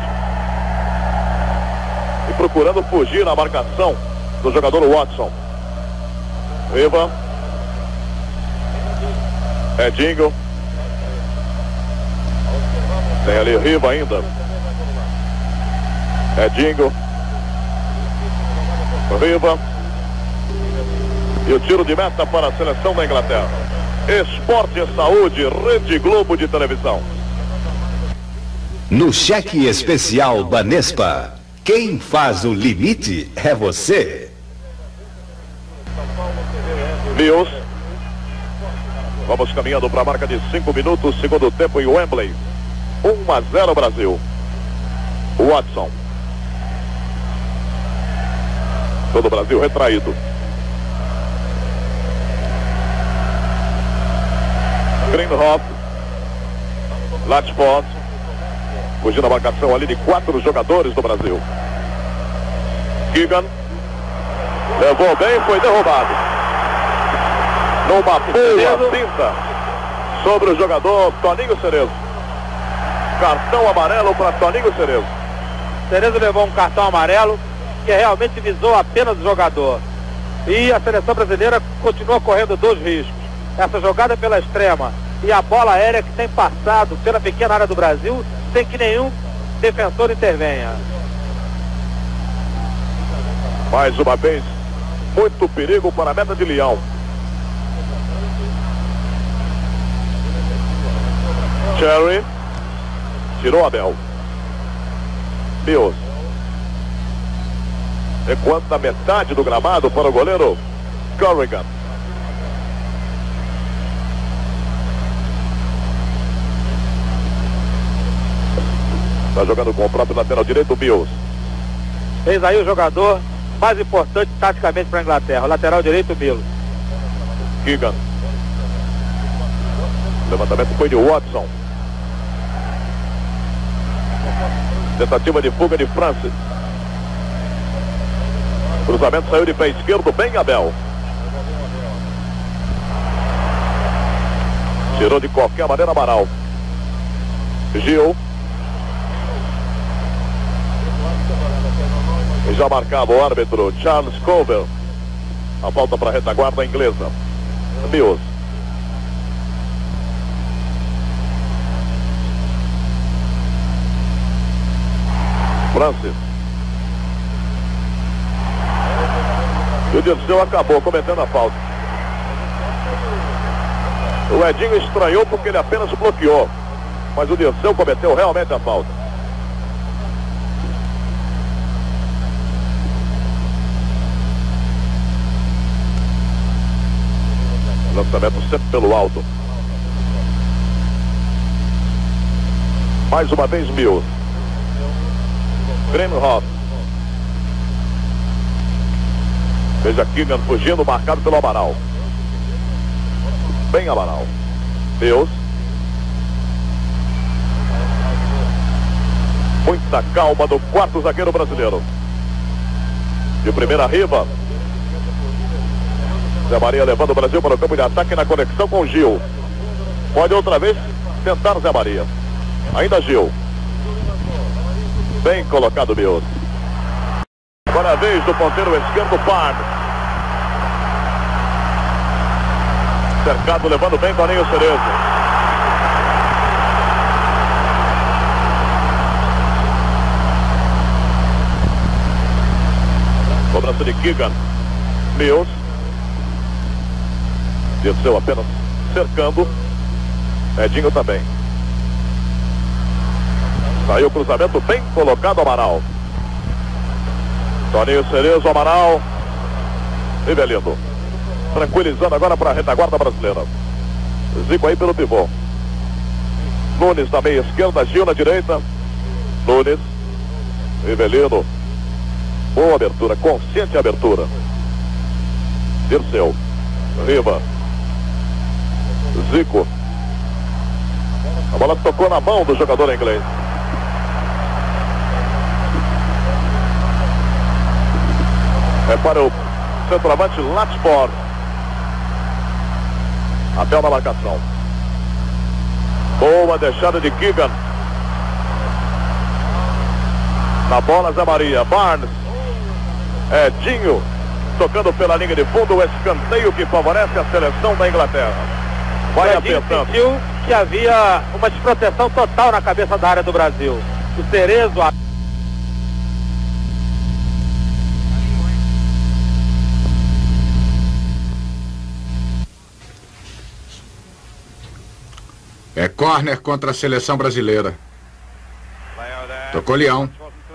E procurando fugir na marcação do jogador Watson. Riva. Edinho. Tem ali Riva ainda. Edinho. Riva. E o tiro de meta para a seleção da Inglaterra. Esporte e Saúde, Rede Globo de televisão. No cheque especial Banespa, quem faz o limite é você. Mills. Vamos caminhando para a marca de 5 minutos, segundo tempo em Wembley. 1-0 Brasil. Watson. Todo o Brasil retraído. Greenhoff. Latford. Fugindo a marcação ali de 4 jogadores do Brasil. Keegan. Levou bem, foi derrubado. Numa boa cinta sobre o jogador Toninho Cerezo. Cartão amarelo para Toninho Cerezo. Cerezo levou um cartão amarelo que realmente visou apenas o jogador. E a seleção brasileira continua correndo 2 riscos. Essa jogada pela extrema e a bola aérea que tem passado pela pequena área do Brasil sem que nenhum defensor intervenha. Mais uma vez, muito perigo para a meta de Leão. Cherry. Tirou Abel. Mills. Recuando na metade do gramado para o goleiro Corrigan. Está jogando com o próprio lateral direito, Mills. Fez aí o jogador mais importante taticamente para a Inglaterra, o lateral direito, Mills. Keegan. O levantamento foi de Watson. Tentativa de fuga de Francis. Cruzamento saiu de pé esquerdo, bem Abel. Tirou de qualquer maneira Amaral. Gil. E já marcava o árbitro Charles Colbert. A falta para a retaguarda inglesa. Mills. Francis. E o Dirceu acabou cometendo a falta. O Edinho estranhou porque ele apenas bloqueou. Mas o Dirceu cometeu realmente a falta. Lançamento sempre pelo alto. Mais uma vez Mills. Greenhoff. Veja Keegan fugindo, marcado pelo Amaral. Bem Amaral. Mills. Muita calma do quarto zagueiro brasileiro. De primeira Riva. Zé Maria levando o Brasil para o campo de ataque na conexão com o Gil. Pode outra vez tentar Zé Maria. Ainda Gil. Bem colocado Mills. Agora a vez do ponteiro esquerdo, Barnes. Cercado, levando bem Toninho Cerezo. Cobrança de Keegan. Mills. Desceu apenas cercando. Edinho também. Saiu o cruzamento bem colocado, Amaral. Toninho Cerezo, Amaral. Rivelino. Tranquilizando agora para a retaguarda brasileira. Zico aí pelo pivô. Nunes na meia esquerda, Gil na direita. Nunes. Rivelino. Boa abertura, consciente abertura. Dirceu. Riva. Zico. A bola tocou na mão do jogador inglês. É para o centroavante Latford. Abel na marcação. Boa deixada de Keegan. Na bola Zé Maria. Barnes. Edinho. Tocando pela linha de fundo. O escanteio que favorece a seleção da Inglaterra. Vai apertando. Sentiu que havia uma desproteção total na cabeça da área do Brasil. O Cerezo... É córner contra a seleção brasileira. Tocou Leão.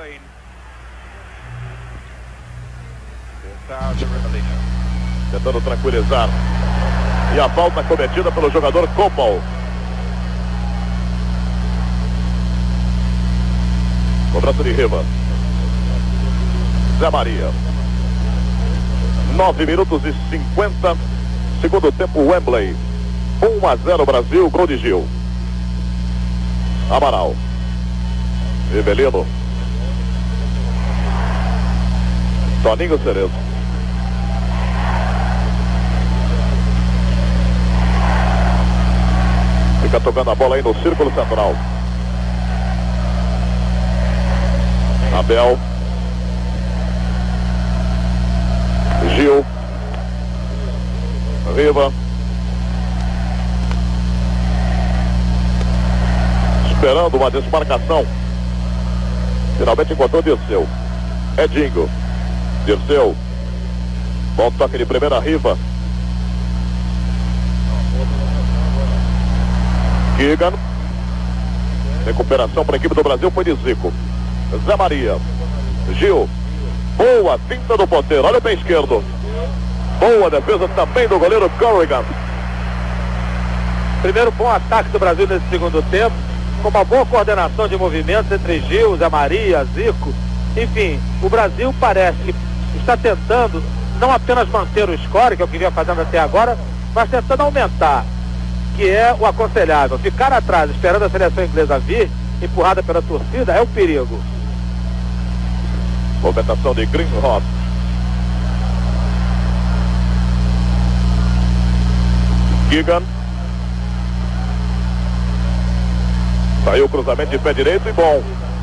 Tentando tranquilizar. E a falta cometida pelo jogador Copal. Cobrança de Riva. Zé Maria. 9 minutos e 50. Segundo tempo, Wembley. 1-0 Brasil, gol de Gil. Amaral. Rivelino. Toninho Cerezo. Fica tocando a bola aí no círculo central. Abel. Gil. Riva. Esperando uma desmarcação. Finalmente encontrou Dirceu. Edinho. Dirceu. Bom toque de primeira Riva. Keegan. Recuperação para a equipe do Brasil foi de Zico. Zé Maria. Gil. Boa finta do ponteiro. Olha o pé esquerdo. Boa defesa também do goleiro Corrigan. Primeiro bom ataque do Brasil nesse segundo tempo. com uma boa coordenação de movimentos entre Gil, Zé Maria, Zico. Enfim, o Brasil parece que está tentando não apenas manter o score, que é o que vinha fazendo até agora, mas tentando aumentar, que é o aconselhável. Ficar atrás, esperando a seleção inglesa vir, empurrada pela torcida, é um perigo. Movimentação de Greenhoff. Keegan. Saiu o cruzamento de pé direito e bom.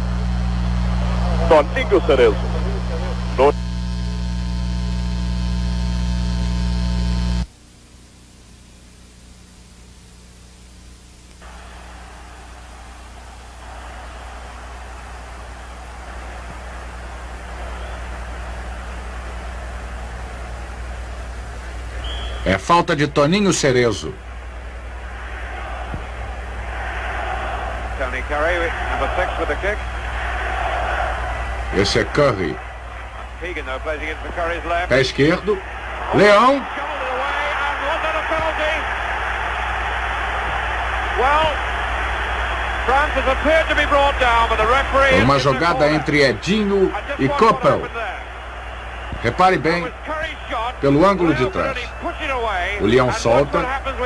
Toninho Cerezo. É falta de Toninho Cerezo. Tony Curry, number 6 with the kick. Esse é Curry. Keegan, though, placing it for Curry's left. Pé esquerdo. Leão. Uma jogada entre Edinho e Coppel. Repare bem pelo ângulo de trás. O Leão solta.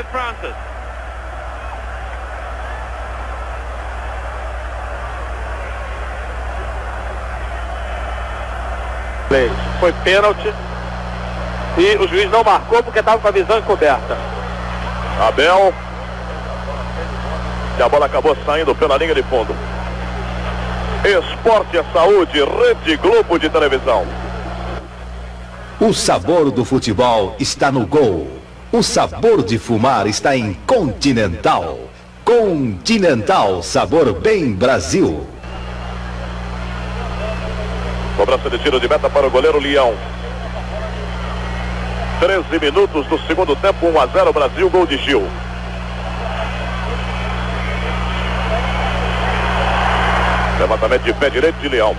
Foi pênalti e o juiz não marcou porque estava com a visão encoberta. Abel. E a bola acabou saindo pela linha de fundo. Esporte é Saúde, Rede Globo de televisão. O sabor do futebol está no gol. O sabor de fumar está em Continental. Continental, sabor bem Brasil. Cobrança de tiro de meta para o goleiro Leão. 13 minutos do segundo tempo, 1-0 Brasil, gol de Gil. Levantamento de pé direito de Leão.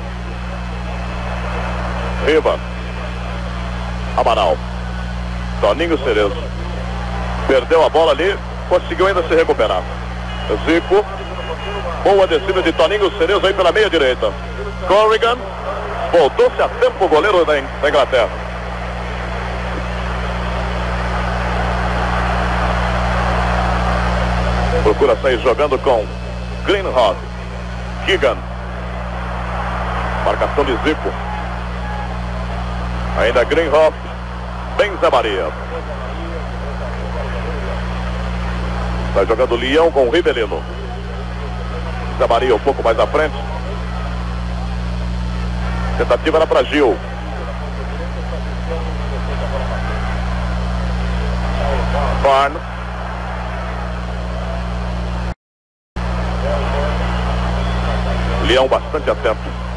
Riva. Amaral. Toninho Cerezo. Perdeu a bola ali, conseguiu ainda se recuperar. Zico. Boa descida de Toninho Cerezo aí pela meia direita. Corrigan. Voltou-se a tempo o goleiro da Inglaterra. Procura sair jogando com Greenhoff. Keegan. Marcação de Zico. Ainda Greenhoff. Bem Zé Maria. Vai jogando Leão com o Ribelino. Zé Maria um pouco mais à frente. Tentativa era para Gil. Barnes. Leão bastante atento.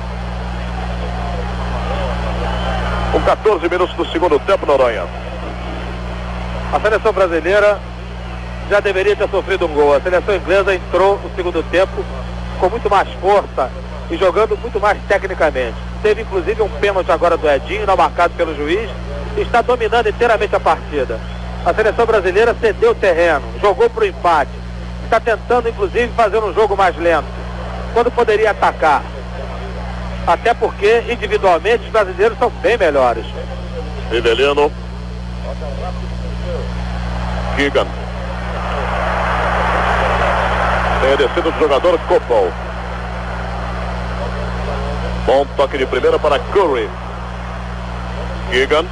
Com 14 minutos do segundo tempo, Noronha. A seleção brasileira já deveria ter sofrido um gol. A seleção inglesa entrou no segundo tempo com muito mais força e jogando muito mais tecnicamente. Teve inclusive um pênalti agora do Edinho, não marcado pelo juiz, e está dominando inteiramente a partida. A seleção brasileira cedeu o terreno, jogou para o empate, está tentando inclusive fazer um jogo mais lento, quando poderia atacar. Até porque individualmente os brasileiros são bem melhores. Ribelino. Keegan. Tem a descida do jogador Coppel. Bom toque de primeira para Curry. Keegan.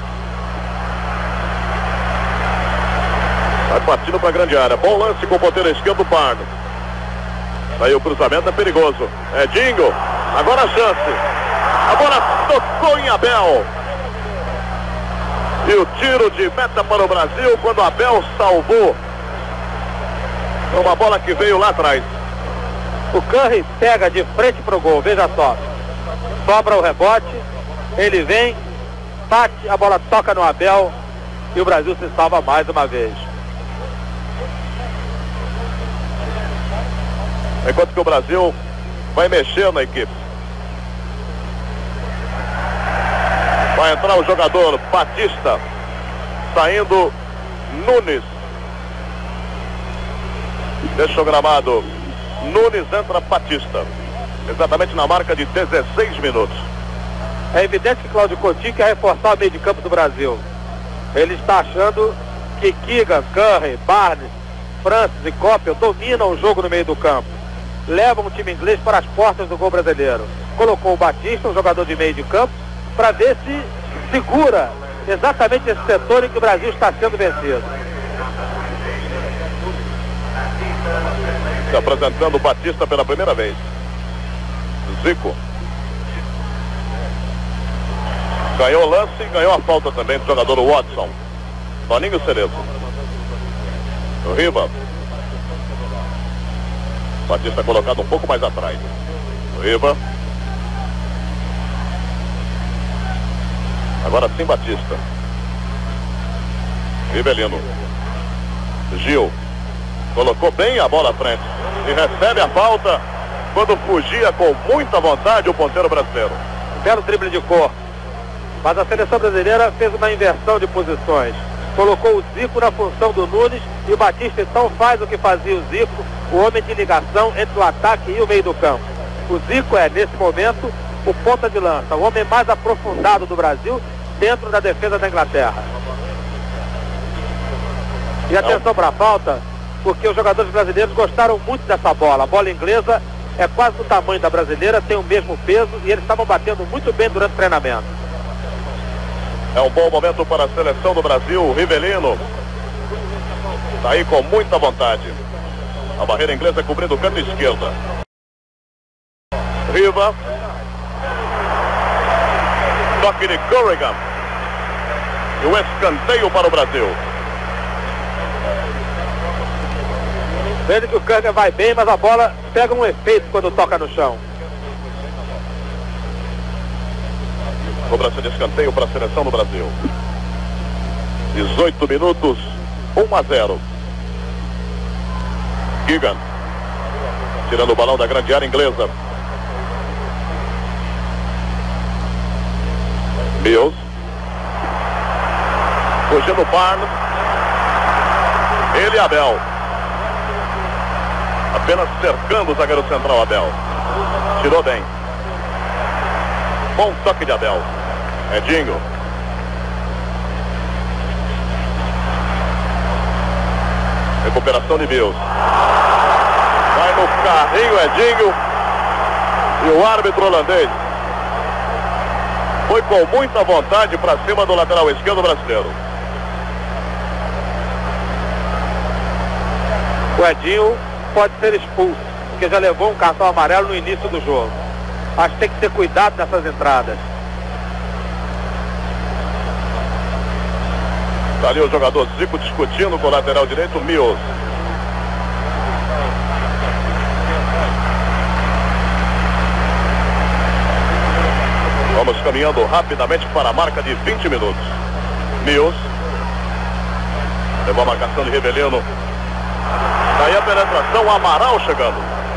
Vai partindo para a grande área. Bom lance com o ponteiro esquerdo, Barnes. Aí o cruzamento é perigoso. Edinho. Agora a chance. A bola tocou em Abel. E o tiro de meta para o Brasil quando Abel salvou. Uma bola que veio lá atrás. O Curry pega de frente para o gol. Veja só. Sobra o rebote. Ele vem. Bate. A bola toca no Abel. E o Brasil se salva mais uma vez. Enquanto que o Brasil vai mexendo na equipe. Vai entrar o jogador Batista. Saindo Nunes. Deixa o gramado Nunes, entra Batista. Exatamente na marca de 16 minutos. É evidente que Cláudio Coutinho quer reforçar o meio de campo do Brasil. Ele está achando que Keegan, Curry, Barnes, Francis e Coppel dominam o jogo no meio do campo. Levam o time inglês para as portas do gol brasileiro. Colocou o Batista, um jogador de meio de campo, para ver se segura exatamente esse setor em que o Brasil está sendo vencido. Se apresentando o Batista pela primeira vez. Zico. Ganhou o lance e ganhou a falta também do jogador Watson. Toninho Cerezo. O Riva. Batista colocado um pouco mais atrás. O Riva. Agora sim Batista. Rivelino. Gil. Colocou bem a bola à frente. E recebe a falta quando fugia com muita vontade o ponteiro brasileiro. Belo drible de cor. Mas a seleção brasileira fez uma inversão de posições. Colocou o Zico na função do Nunes e o Batista então faz o que fazia o Zico, o homem de ligação entre o ataque e o meio do campo. O Zico é, nesse momento, o ponta de lança, o homem mais aprofundado do Brasil dentro da defesa da Inglaterra. E atenção para a falta, porque os jogadores brasileiros gostaram muito dessa bola. A bola inglesa é quase do tamanho da brasileira, tem o mesmo peso e eles estavam batendo muito bem durante o treinamento. É um bom momento para a seleção do Brasil. O Rivelino está aí com muita vontade. A barreira inglesa cobrindo o canto esquerda. Riva. Toque de Corrigan. E o escanteio para o Brasil. Vendo que o Corrigan vai bem, mas a bola pega um efeito quando toca no chão. Cobrança de escanteio para a seleção do Brasil. 18 minutos, 1-0. Keegan. Tirando o balão da grande área inglesa. Mills. Fugindo Barnes. Ele e Abel. Apenas cercando o zagueiro central Abel. Tirou bem. Bom toque de Abel. Edinho. Recuperação de Mills. Vai no carrinho Edinho. E o árbitro holandês foi com muita vontade para cima do lateral esquerdo brasileiro. O Edinho pode ser expulso, porque já levou um cartão amarelo no início do jogo. Acho que tem que ter cuidado nessas entradas. Está ali o jogador Zico discutindo com o lateral direito, Mills. Vamos caminhando rapidamente para a marca de 20 minutos. Mills. Levou a marcação de Rivelino. Daí a penetração, Amaral chegando.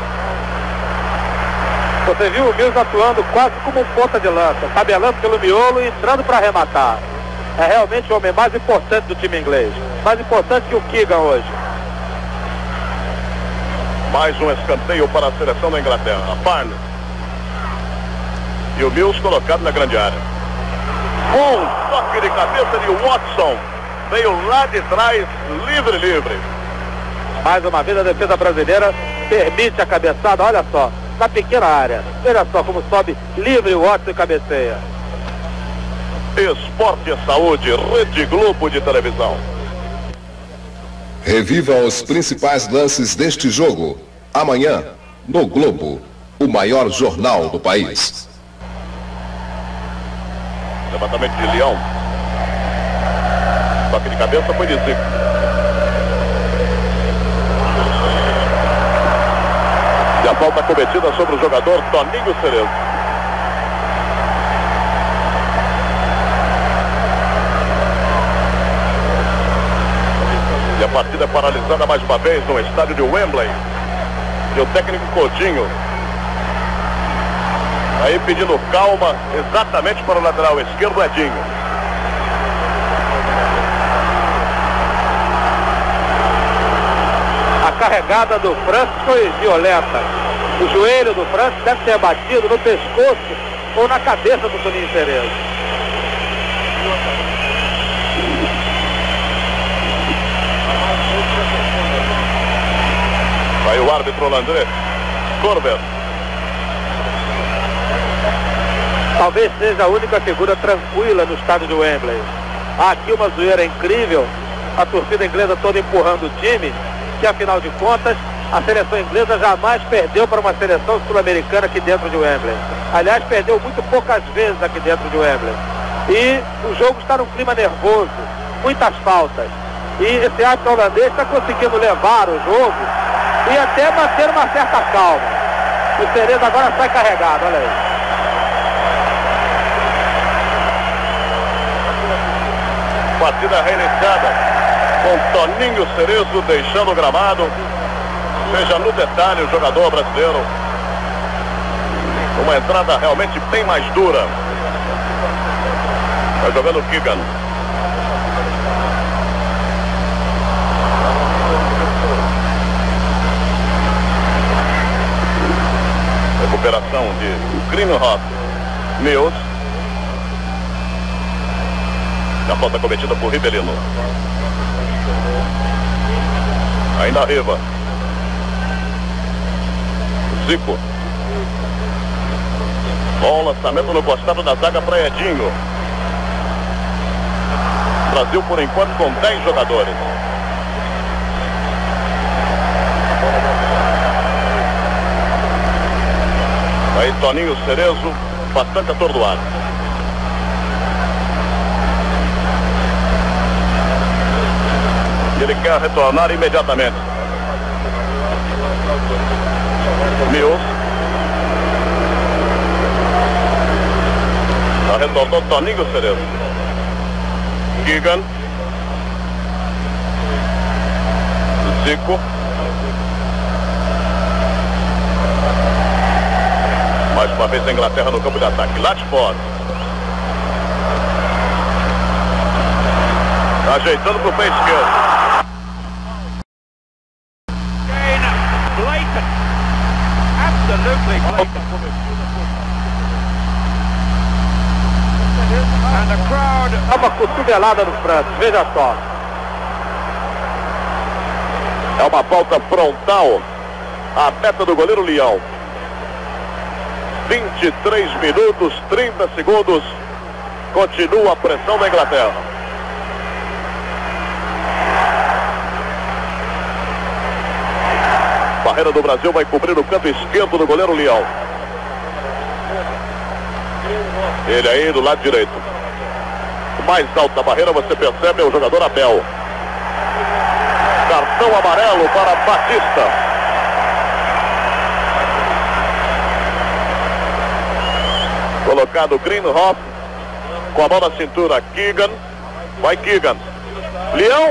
Você viu o Mills atuando quase como um ponta de lança, tabelando pelo miolo e entrando para arrematar. É realmente o homem mais importante do time inglês. Mais importante que o Keegan hoje. Mais um escanteio para a seleção da Inglaterra. Barnes. E o Mills colocado na grande área. Bom toque de cabeça de Watson. Veio lá de trás, livre. Mais uma vez a defesa brasileira permite a cabeçada, olha só, na pequena área. Veja só como sobe livre o Watson e cabeceia. Esporte e Saúde, Rede Globo de televisão. Reviva os principais lances deste jogo. Amanhã, no Globo, o maior jornal do país. Levantamento de Leão. Toque de cabeça foi de Zico. E a falta cometida sobre o jogador Toninho Cerezo. E a partida é paralisada mais uma vez no estádio de Wembley. E o técnico Coutinho aí pedindo calma exatamente para o lateral esquerdo, Edinho. A carregada do Francis foi violenta. O joelho do Francis deve ter batido no pescoço ou na cabeça do Toninho Cerezo. Aí o árbitro Landré Corbett. Talvez seja a única figura tranquila no estádio de Wembley. Há aqui uma zoeira incrível, a torcida inglesa toda empurrando o time, que afinal de contas a seleção inglesa jamais perdeu para uma seleção sul-americana aqui dentro de Wembley. Aliás, perdeu muito poucas vezes aqui dentro de Wembley. E o jogo está num clima nervoso, muitas faltas. E esse árbitro holandês está conseguindo levar o jogo e até manter uma certa calma. O Cerezo agora sai carregado, olha aí. Partida reiniciada com Toninho Cerezo deixando o gramado. Seja no detalhe o jogador brasileiro. Uma entrada realmente bem mais dura. Vai jogando o Keegan. Recuperação de Greenhoff. Mills. A falta cometida por Ribelino. Ainda Riva. Zico. Bom lançamento no costado da zaga para Edinho. Brasil por enquanto com 10 jogadores. Aí Toninho Cerezo bastante atordoado. Ele quer retornar imediatamente. Mills. Já retornou Toninho Cerezo. Keegan. Zico. Mais uma vez a Inglaterra no campo de ataque. Latford. Ajeitando para o pé esquerdo. Uma cotovelada no Francis, veja só. É uma falta frontal à meta do goleiro Leão. 23 minutos, 30 segundos. Continua a pressão da Inglaterra. Barreira do Brasil vai cobrir o canto esquerdo do goleiro Leão. Ele aí do lado direito. O mais alto da barreira, você percebe, é o jogador Abel. Cartão amarelo para Batista. Colocado Greenhoff. Com a mão na cintura, Keegan. Vai Keegan. Leão.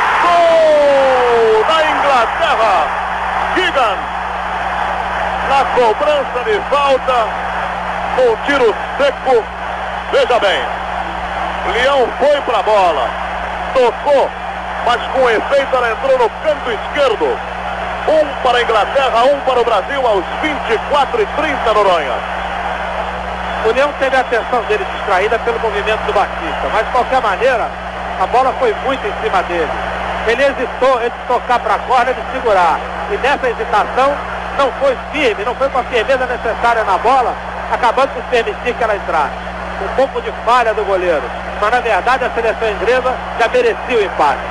Gol da Inglaterra. Keegan. Na cobrança de falta. Com tiro seco. Veja bem. Leão foi para a bola. Tocou. Mas com efeito ela entrou no canto esquerdo. Um para a Inglaterra, um para o Brasil aos 24h30, Noronha. O Leão teve a atenção dele distraída pelo movimento do Batista, mas de qualquer maneira a bola foi muito em cima dele. Ele hesitou entre tocar para a corda e de segurar, e nessa hesitação não foi firme, não foi com a firmeza necessária na bola, acabando por permitir que ela entrasse. Um pouco de falha do goleiro, mas na verdade a seleção inglesa já merecia o empate.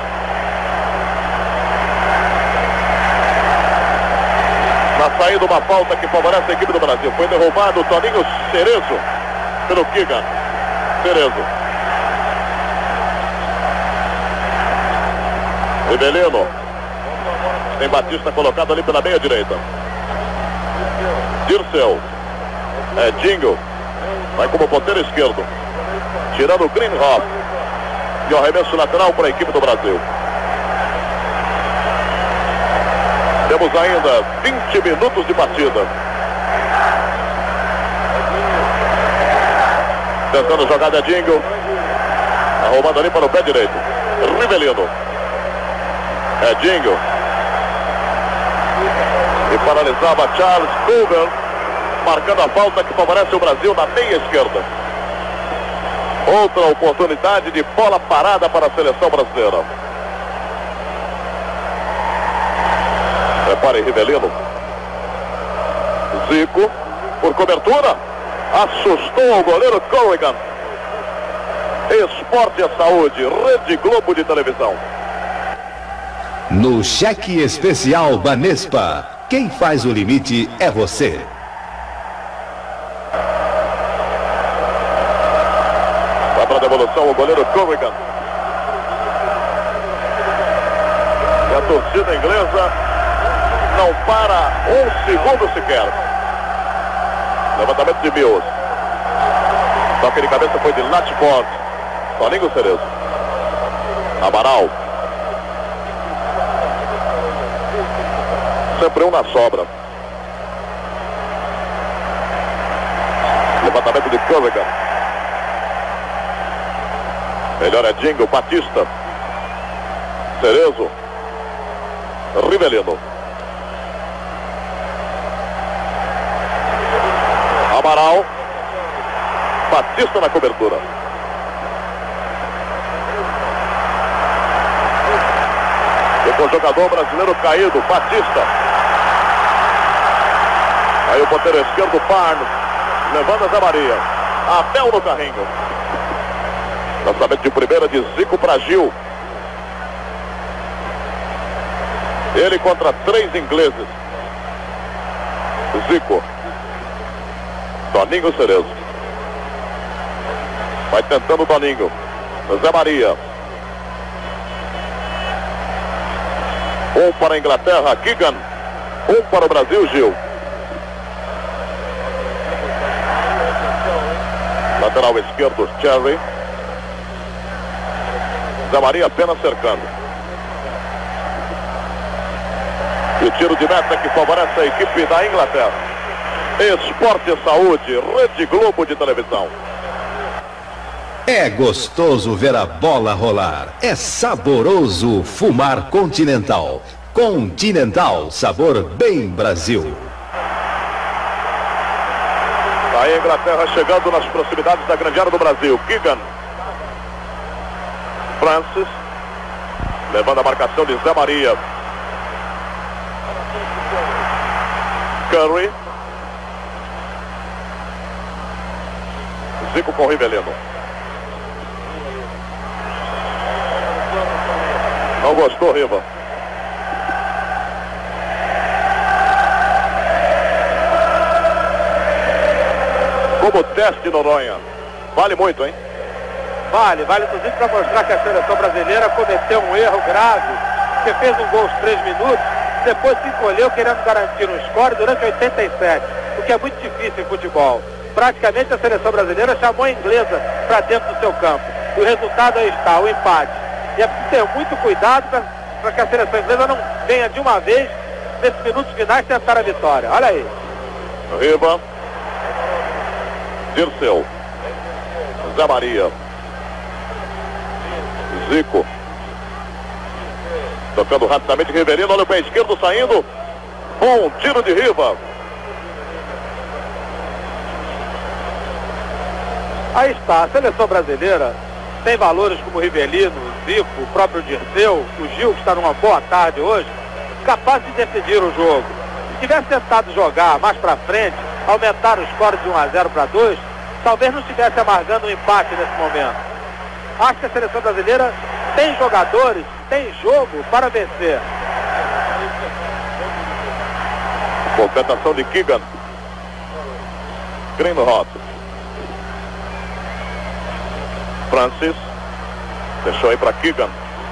Na saída uma falta que favorece a equipe do Brasil. Foi derrubado o Toninho Cerezo pelo Keegan. Cerezo. Ribelino. Tem Batista colocado ali pela meia direita. Dirceu. Edinho. Vai como ponteiro esquerdo. Tirando o Greenhoff. E o arremesso lateral para a equipe do Brasil. Temos ainda 20 minutos de partida. Tentando jogar Edinho. Arrumando ali para o pé direito. Ribelino. Edinho. E paralisava Charles Cougar, marcando a falta que favorece o Brasil na meia esquerda. Outra oportunidade de bola parada para a seleção brasileira. Repare Rivelino. Zico, por cobertura, assustou o goleiro Corrigan. Esporte é saúde, Rede Globo de televisão. No cheque especial Banespa, quem faz o limite é você. Vai para a devolução o goleiro Corrigan. E a torcida inglesa não para um segundo sequer. Levantamento de Mills. Toque de cabeça foi de Latford. Toninho Cerezo. Amaral. Sempre um na sobra. Levantamento de Corrigan. Melhor é Dingo, Batista. Cerezo. Rivelino. Amaral. Batista na cobertura. O jogador brasileiro caído, Batista. Aí o ponteiro esquerdo, Barnes. Levando a Zé Maria. Abel no carrinho. Lançamento de primeira de Zico para Gil. Ele contra 3 ingleses. Zico. Toninho Cerezo. Vai tentando o Toninho. Zé Maria. Um para a Inglaterra, Keegan. Um para o Brasil, Gil. Lateral esquerdo, Cherry. Zé Maria apenas cercando. E o tiro de meta que favorece a equipe da Inglaterra. Esporte e Saúde, Rede Globo de televisão. É gostoso ver a bola rolar. É saboroso fumar Continental. Continental, sabor bem Brasil. Aí a Inglaterra chegando nas proximidades da grande área do Brasil. Keegan. Francis. Levando a marcação de Zé Maria. Curry. Zico com Rivelino. Não gostou, Riva. Como teste, Noronha. Vale muito, hein? Vale inclusive para mostrar que a seleção brasileira cometeu um erro grave, que fez um gol aos 3 minutos, depois se encolheu querendo garantir um score durante 87, o que é muito difícil em futebol. Praticamente a seleção brasileira chamou a inglesa para dentro do seu campo. E o resultado aí está, o empate. E é preciso ter muito cuidado para que a seleção inglesa não venha de uma vez, nesses minutos finais, tentar a vitória. Olha aí. Riva. Dirceu. Zé Maria. Zico. Tocando rapidamente Rivelino. Olha o pé esquerdo saindo. Bom tiro de Riva. Aí está, a seleção brasileira tem valores como Rivelino, Zico, o próprio Dirceu, o Gil, que está numa boa tarde hoje, capaz de decidir o jogo. Se tivesse tentado jogar mais para frente, aumentar o score de 1-0 para 2, talvez não estivesse amargando um empate nesse momento. Acho que a seleção brasileira tem jogadores, tem jogo para vencer. Movimentação de Keegan. Greenhot. Francis. Deixou aí para Keegan.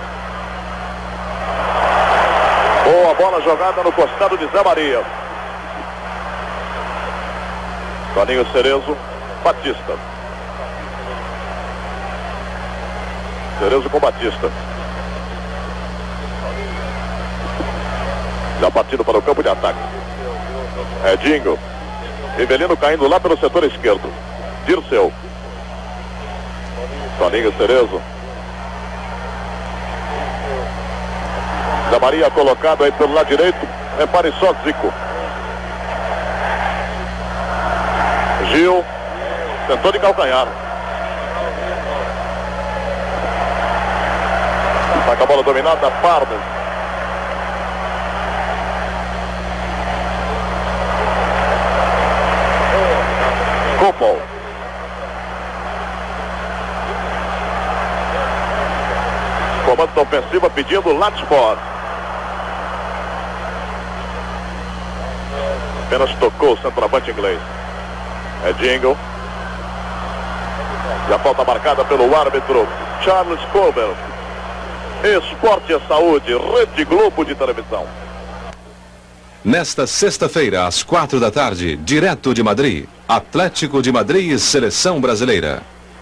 Boa bola jogada no costado de Zé Maria. Toninho Cerezo. Batista. Cerezo com Batista. Já partindo para o campo de ataque. Edinho. Rivelino caindo lá pelo setor esquerdo. Dirceu. Toninho Cerezo. Zé Maria colocado aí pelo lado direito. Repare só, Zico. Gil tentou de calcanhar. Saca a bola dominada, Pardas. Kuppel. Comando da ofensiva pedindo Latford. Apenas tocou o centroavante inglês. É Jingle. E a falta marcada pelo árbitro Charles Colbert. Esporte e Saúde, Rede Globo de televisão. Nesta sexta-feira, às 4 da tarde, direto de Madrid, Atlético de Madrid e Seleção Brasileira.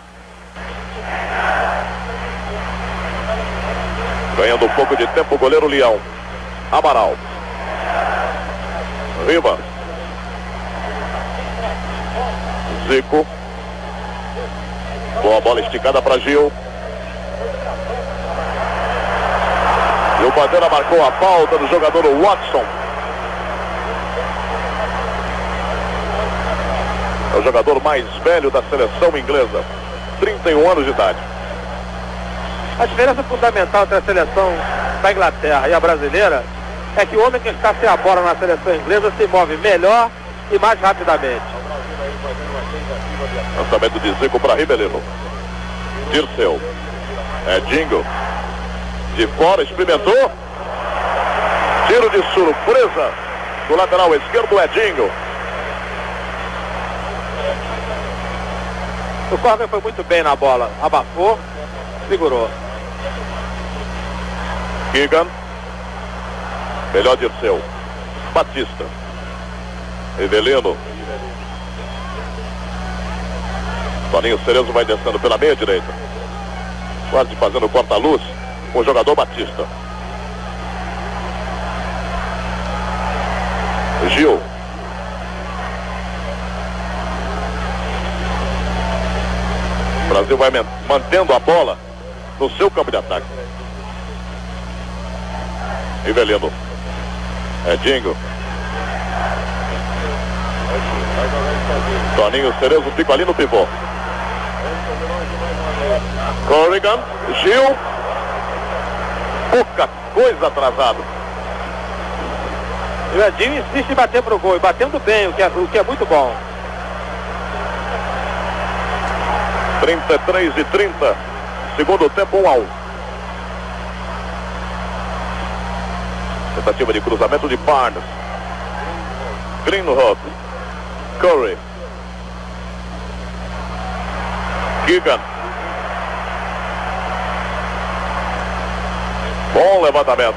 Ganhando um pouco de tempo o goleiro Leão. Amaral. Rivas. Zico. Boa bola esticada para Gil. E o Bandeira marcou a falta do jogador Watson. É o jogador mais velho da seleção inglesa. 31 anos de idade. A diferença fundamental entre a seleção da Inglaterra e a brasileira é que o homem que está sem a bola na seleção inglesa se move melhor e mais rapidamente. Lançamento de Zico para Ribelino. Dirceu. É Dingo. De fora, experimentou. Tiro de surpresa do lateral esquerdo, é Dingo. O Corner foi muito bem na bola. Abafou, segurou. Keegan. Melhor Dirceu. Batista. Ribelino. Toninho Cerezo vai descendo pela meia direita. Quase fazendo corta-luz com o jogador Batista. Gil. O Brasil vai mantendo a bola no seu campo de ataque. Ribelino. É Dingo. Toninho Cerezo fica ali no pivô. Corrigan. Gil. Pouca coisa atrasado. E o Edinho insiste em bater pro gol, e batendo bem, o que é muito bom. 33-30. Segundo tempo, 1-1. Tentativa de cruzamento de Barnes. Greenhook. Curry. Keegan. Bom levantamento.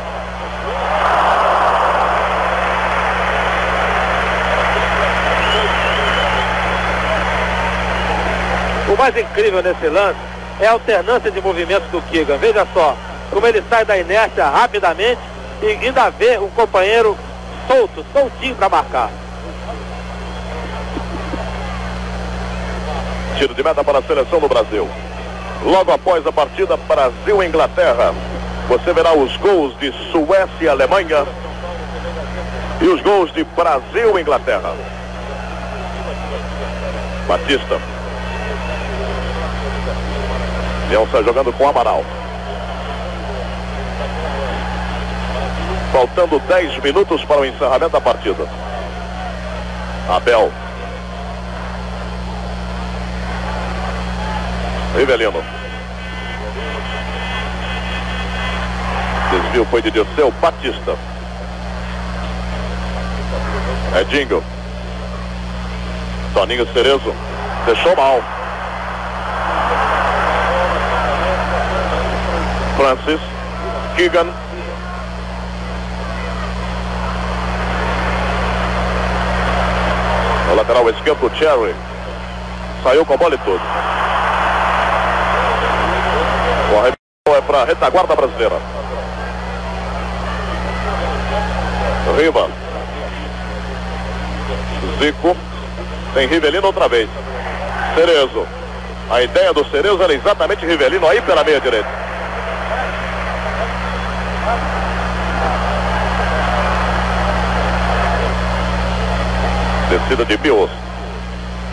O mais incrível nesse lance é a alternância de movimentos do Keegan. Veja só, como ele sai da inércia rapidamente e ainda vê um companheiro soltinho para marcar. Tiro de meta para a seleção do Brasil. Logo após a partida Brasil e Inglaterra, você verá os gols de Suécia e Alemanha e os gols de Brasil e Inglaterra. Batista. Leão está jogando com Amaral. Faltando 10 minutos para o encerramento da partida. Abel. Ribelino. Desvio foi de Dirceu. Batista. É Dingo. Toninho Cerezo. Deixou mal. Francis. Keegan. No lateral esquerdo, Cherry. Saiu com a bola e tudo. O arremesso é para a retaguarda brasileira. Riva. Zico. Tem Ribelino outra vez. Cerezo. A ideia do Cerezo era exatamente Ribelino aí pela meia direita. Descida de Bios.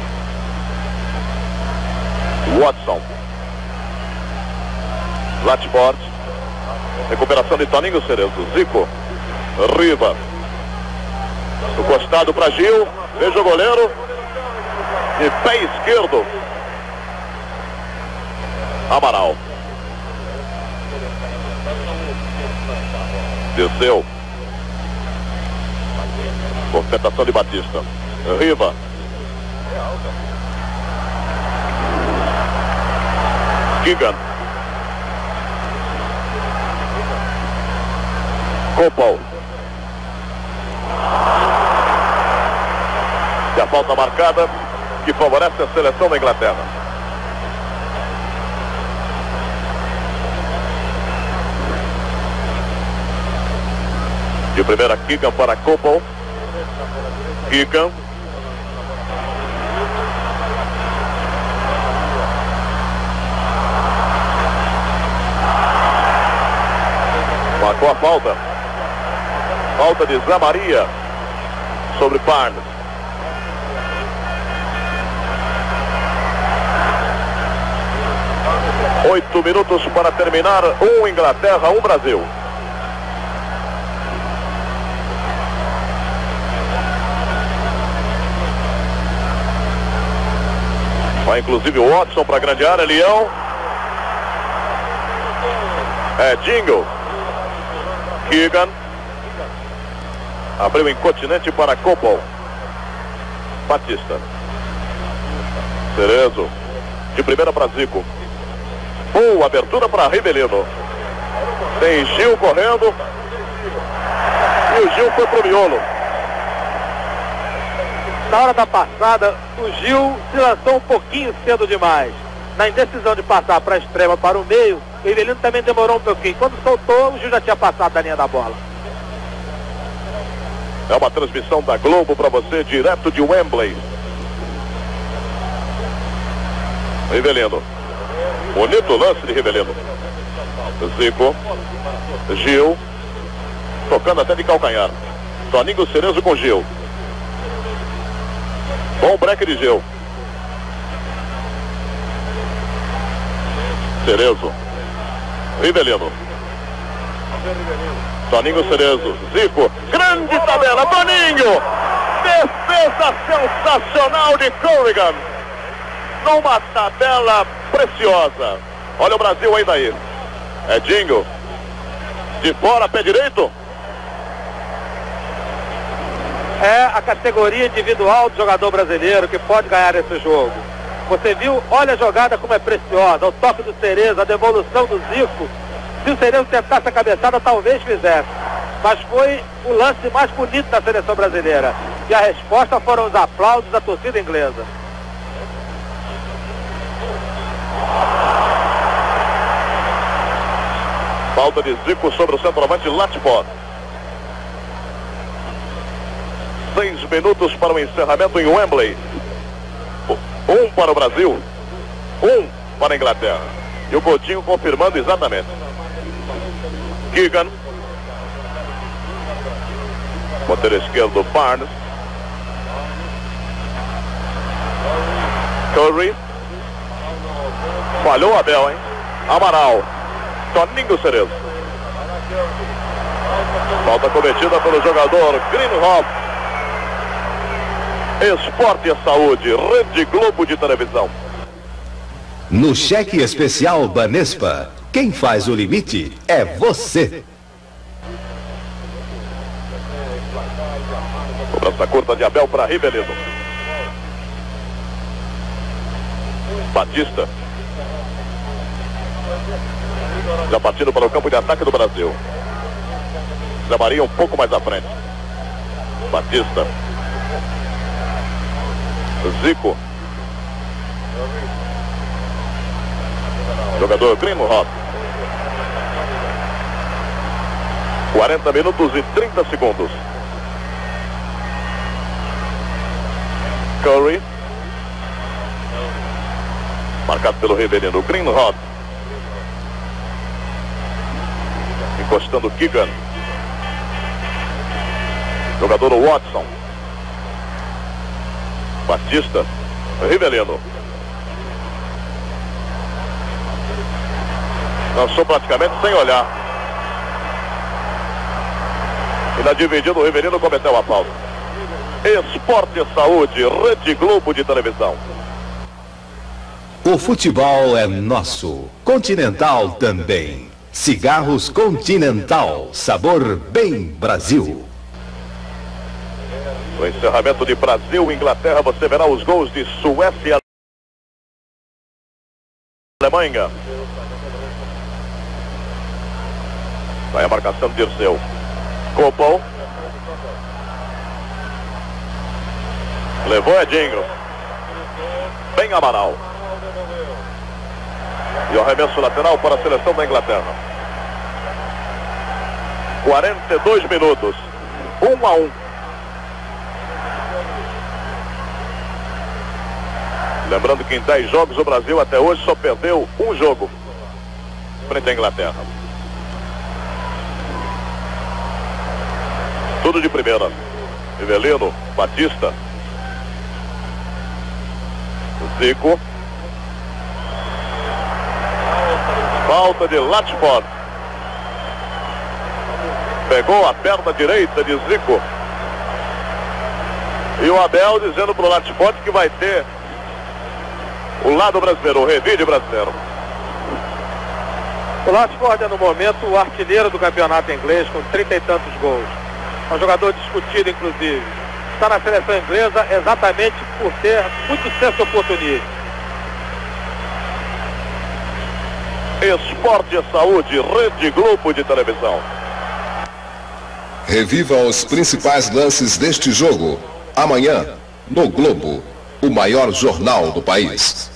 Watson. Latford. Recuperação de Toninho Cerezo. Zico. Riva. Do costado para Gil. Veja o goleiro. De pé esquerdo. Amaral. Desceu. Movimentação de Batista. Riva. Keegan. Copal. E a falta marcada que favorece a seleção da Inglaterra. De primeira, Keegan para Copal. Keegan. Marcou a falta. Falta de Zé Maria sobre Barnes. Oito minutos para terminar. 1 Inglaterra, 1 Brasil. Vai inclusive o Watson para a grande área. Leão. É Jingle. Keegan. Abriu incontinente para Copal. Batista. Cerezo. De primeira para Zico. Boa abertura para Rivelino. Tem Gil correndo. E o Gil foi pro miolo. Na hora da passada, o Gil se lançou um pouquinho cedo demais. Na indecisão de passar para a extrema, para o meio, o Rivelino também demorou um pouquinho. Quando soltou, o Gil já tinha passado da linha da bola. É uma transmissão da Globo para você, direto de Wembley. Rivelino. Bonito lance de Rivelino. Zico. Gil. Tocando até de calcanhar. Toninho Cerezo com Gil. Bom break de Gil. Cerezo. Rivelino. Toninho Cerezo. Zico. Grande tabela. Toninho. Defesa sensacional de Corrigan. Numa tabela preciosa. Olha o Brasil ainda aí. É Dingo. De fora, pé direito. É a categoria individual do jogador brasileiro que pode ganhar esse jogo. Você viu? Olha a jogada como é preciosa. O toque do Cerezo, a devolução do Zico. Se o Cerezo tentasse a cabeçada, talvez fizesse. Mas foi o lance mais bonito da seleção brasileira. E a resposta foram os aplausos da torcida inglesa. Falta de Zico sobre o centroavante Latford. 6 minutos para o encerramento em Wembley. 1 para o Brasil, 1 para a Inglaterra. E o Coutinho confirmando exatamente. Keegan. Ponteiro esquerdo, Barnes. Curry. Falhou Abel, hein? Amaral. Toninho Cerezo. Falta cometida pelo jogador Greenhoff. Esporte e Saúde, Rede Globo de televisão. No cheque especial Banespa, quem faz o limite é você. Cobrança curta de Abel para Rivelino. Batista. Já partindo para o campo de ataque do Brasil. Zé Maria um pouco mais à frente. Batista. Zico. Jogador Greenhoff. 40 minutos e 30 segundos. Curry. Marcado pelo Rivelino. Greenhoff. Encostando Keegan. Jogador Watson. Batista. Rivelino. Lançou praticamente sem olhar. E na dividida o Rivelino cometeu a falta. Esporte e Saúde, Rede Globo de televisão. O futebol é nosso. Continental também. Cigarros Continental, sabor bem Brasil. No encerramento de Brasil e Inglaterra, você verá os gols de Suécia e Alemanha. Vai a marcação de Dirceu. Copão. Levou Edinho. Bem Amaral. E o arremesso lateral para a seleção da Inglaterra. 42 minutos. 1-1. Lembrando que em 10 jogos o Brasil até hoje só perdeu um jogo frente à Inglaterra. Tudo de primeira. Rivelino, Batista. Zico. Falta de Latford. Pegou a perna direita de Zico. E o Abel dizendo para o Latford que vai ter o lado brasileiro, o revide brasileiro. O Latford é no momento o artilheiro do campeonato inglês com 30 e tantos gols. É um jogador discutido, inclusive. Está na seleção inglesa exatamente por ter muito senso oportunista. Esporte e Saúde, Rede Globo de televisão. Reviva os principais lances deste jogo. Amanhã, no Globo, o maior jornal do país.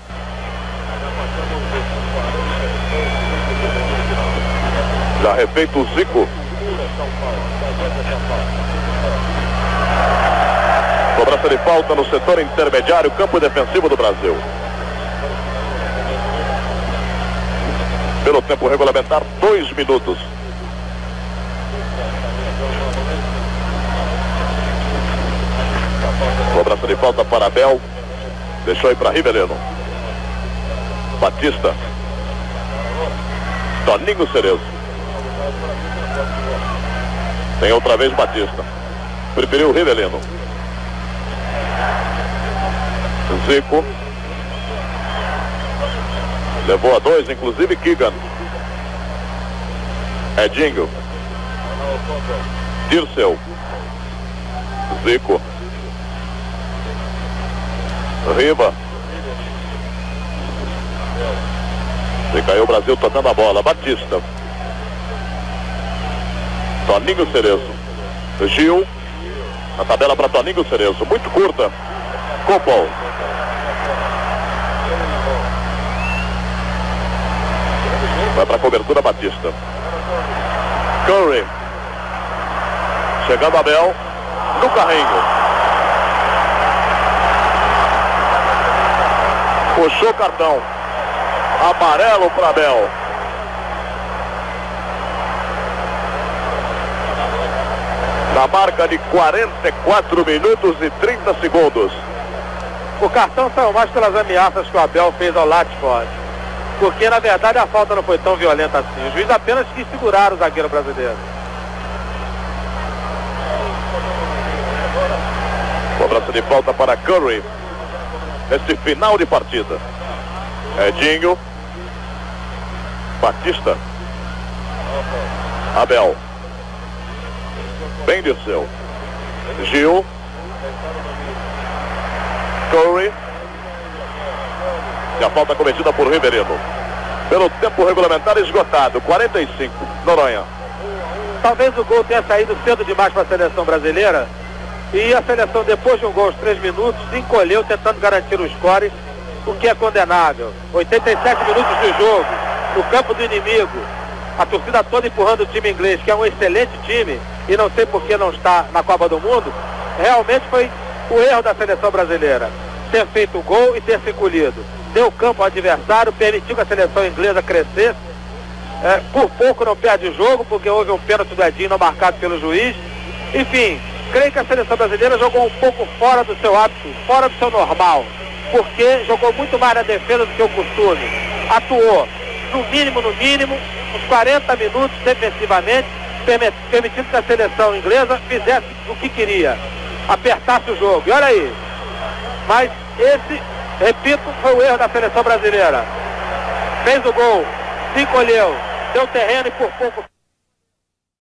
Já refeito o Zico. Cobrança de falta no setor intermediário, campo defensivo do Brasil. Pelo tempo regulamentar, 2 minutos. Cobrança de falta para Abel. Deixou aí para Rivelino. Batista. Toninho Cerezo. Tem outra vez Batista. Preferiu Rivelino. Zico. Levou a 2, inclusive Keegan. Edinho. Dirceu. Zico. Riva. E caiu o Brasil tocando a bola. Batista. Toninho Cerezo. Gil. A tabela para Toninho Cerezo. Muito curta. Copol. Vai para a cobertura Batista. Curry. Chegando Abel. No carrinho. Puxou o cartão. Amarelo para Abel. Na marca de 44 minutos e 30 segundos. O cartão saiu mais pelas ameaças que o Abel fez ao Latford. Porque na verdade a falta não foi tão violenta assim. O juiz apenas quis segurar o zagueiro brasileiro. Cobrança de falta para Curry. Nesse final de partida. Edinho. Batista. Abel. Bem Dirceu. Gil. Curry. E a falta cometida por Rivelino. Pelo tempo regulamentar esgotado. 45. Noronha. Talvez o gol tenha saído cedo demais para a seleção brasileira. E a seleção, depois de um gol aos 3 minutos, se encolheu tentando garantir o score, o que é condenável. 87 minutos de jogo, no campo do inimigo. A torcida toda empurrando o time inglês, que é um excelente time, e não sei por que não está na Copa do Mundo. Realmente foi o erro da seleção brasileira. Ter feito o gol e ter se encolhido. Deu campo ao adversário, permitiu que a seleção inglesa crescesse. Por pouco não perde o jogo, porque houve um pênalti do Edinho não marcado pelo juiz. Enfim, creio que a seleção brasileira jogou um pouco fora do seu hábito, fora do seu normal, porque jogou muito mais na defesa do que o costume. Atuou no mínimo, uns 40 minutos defensivamente, permitindo que a seleção inglesa fizesse o que queria, apertasse o jogo. E olha aí, mas esse, repito, foi o erro da seleção brasileira. Fez o gol, se encolheu, deu terreno e por pouco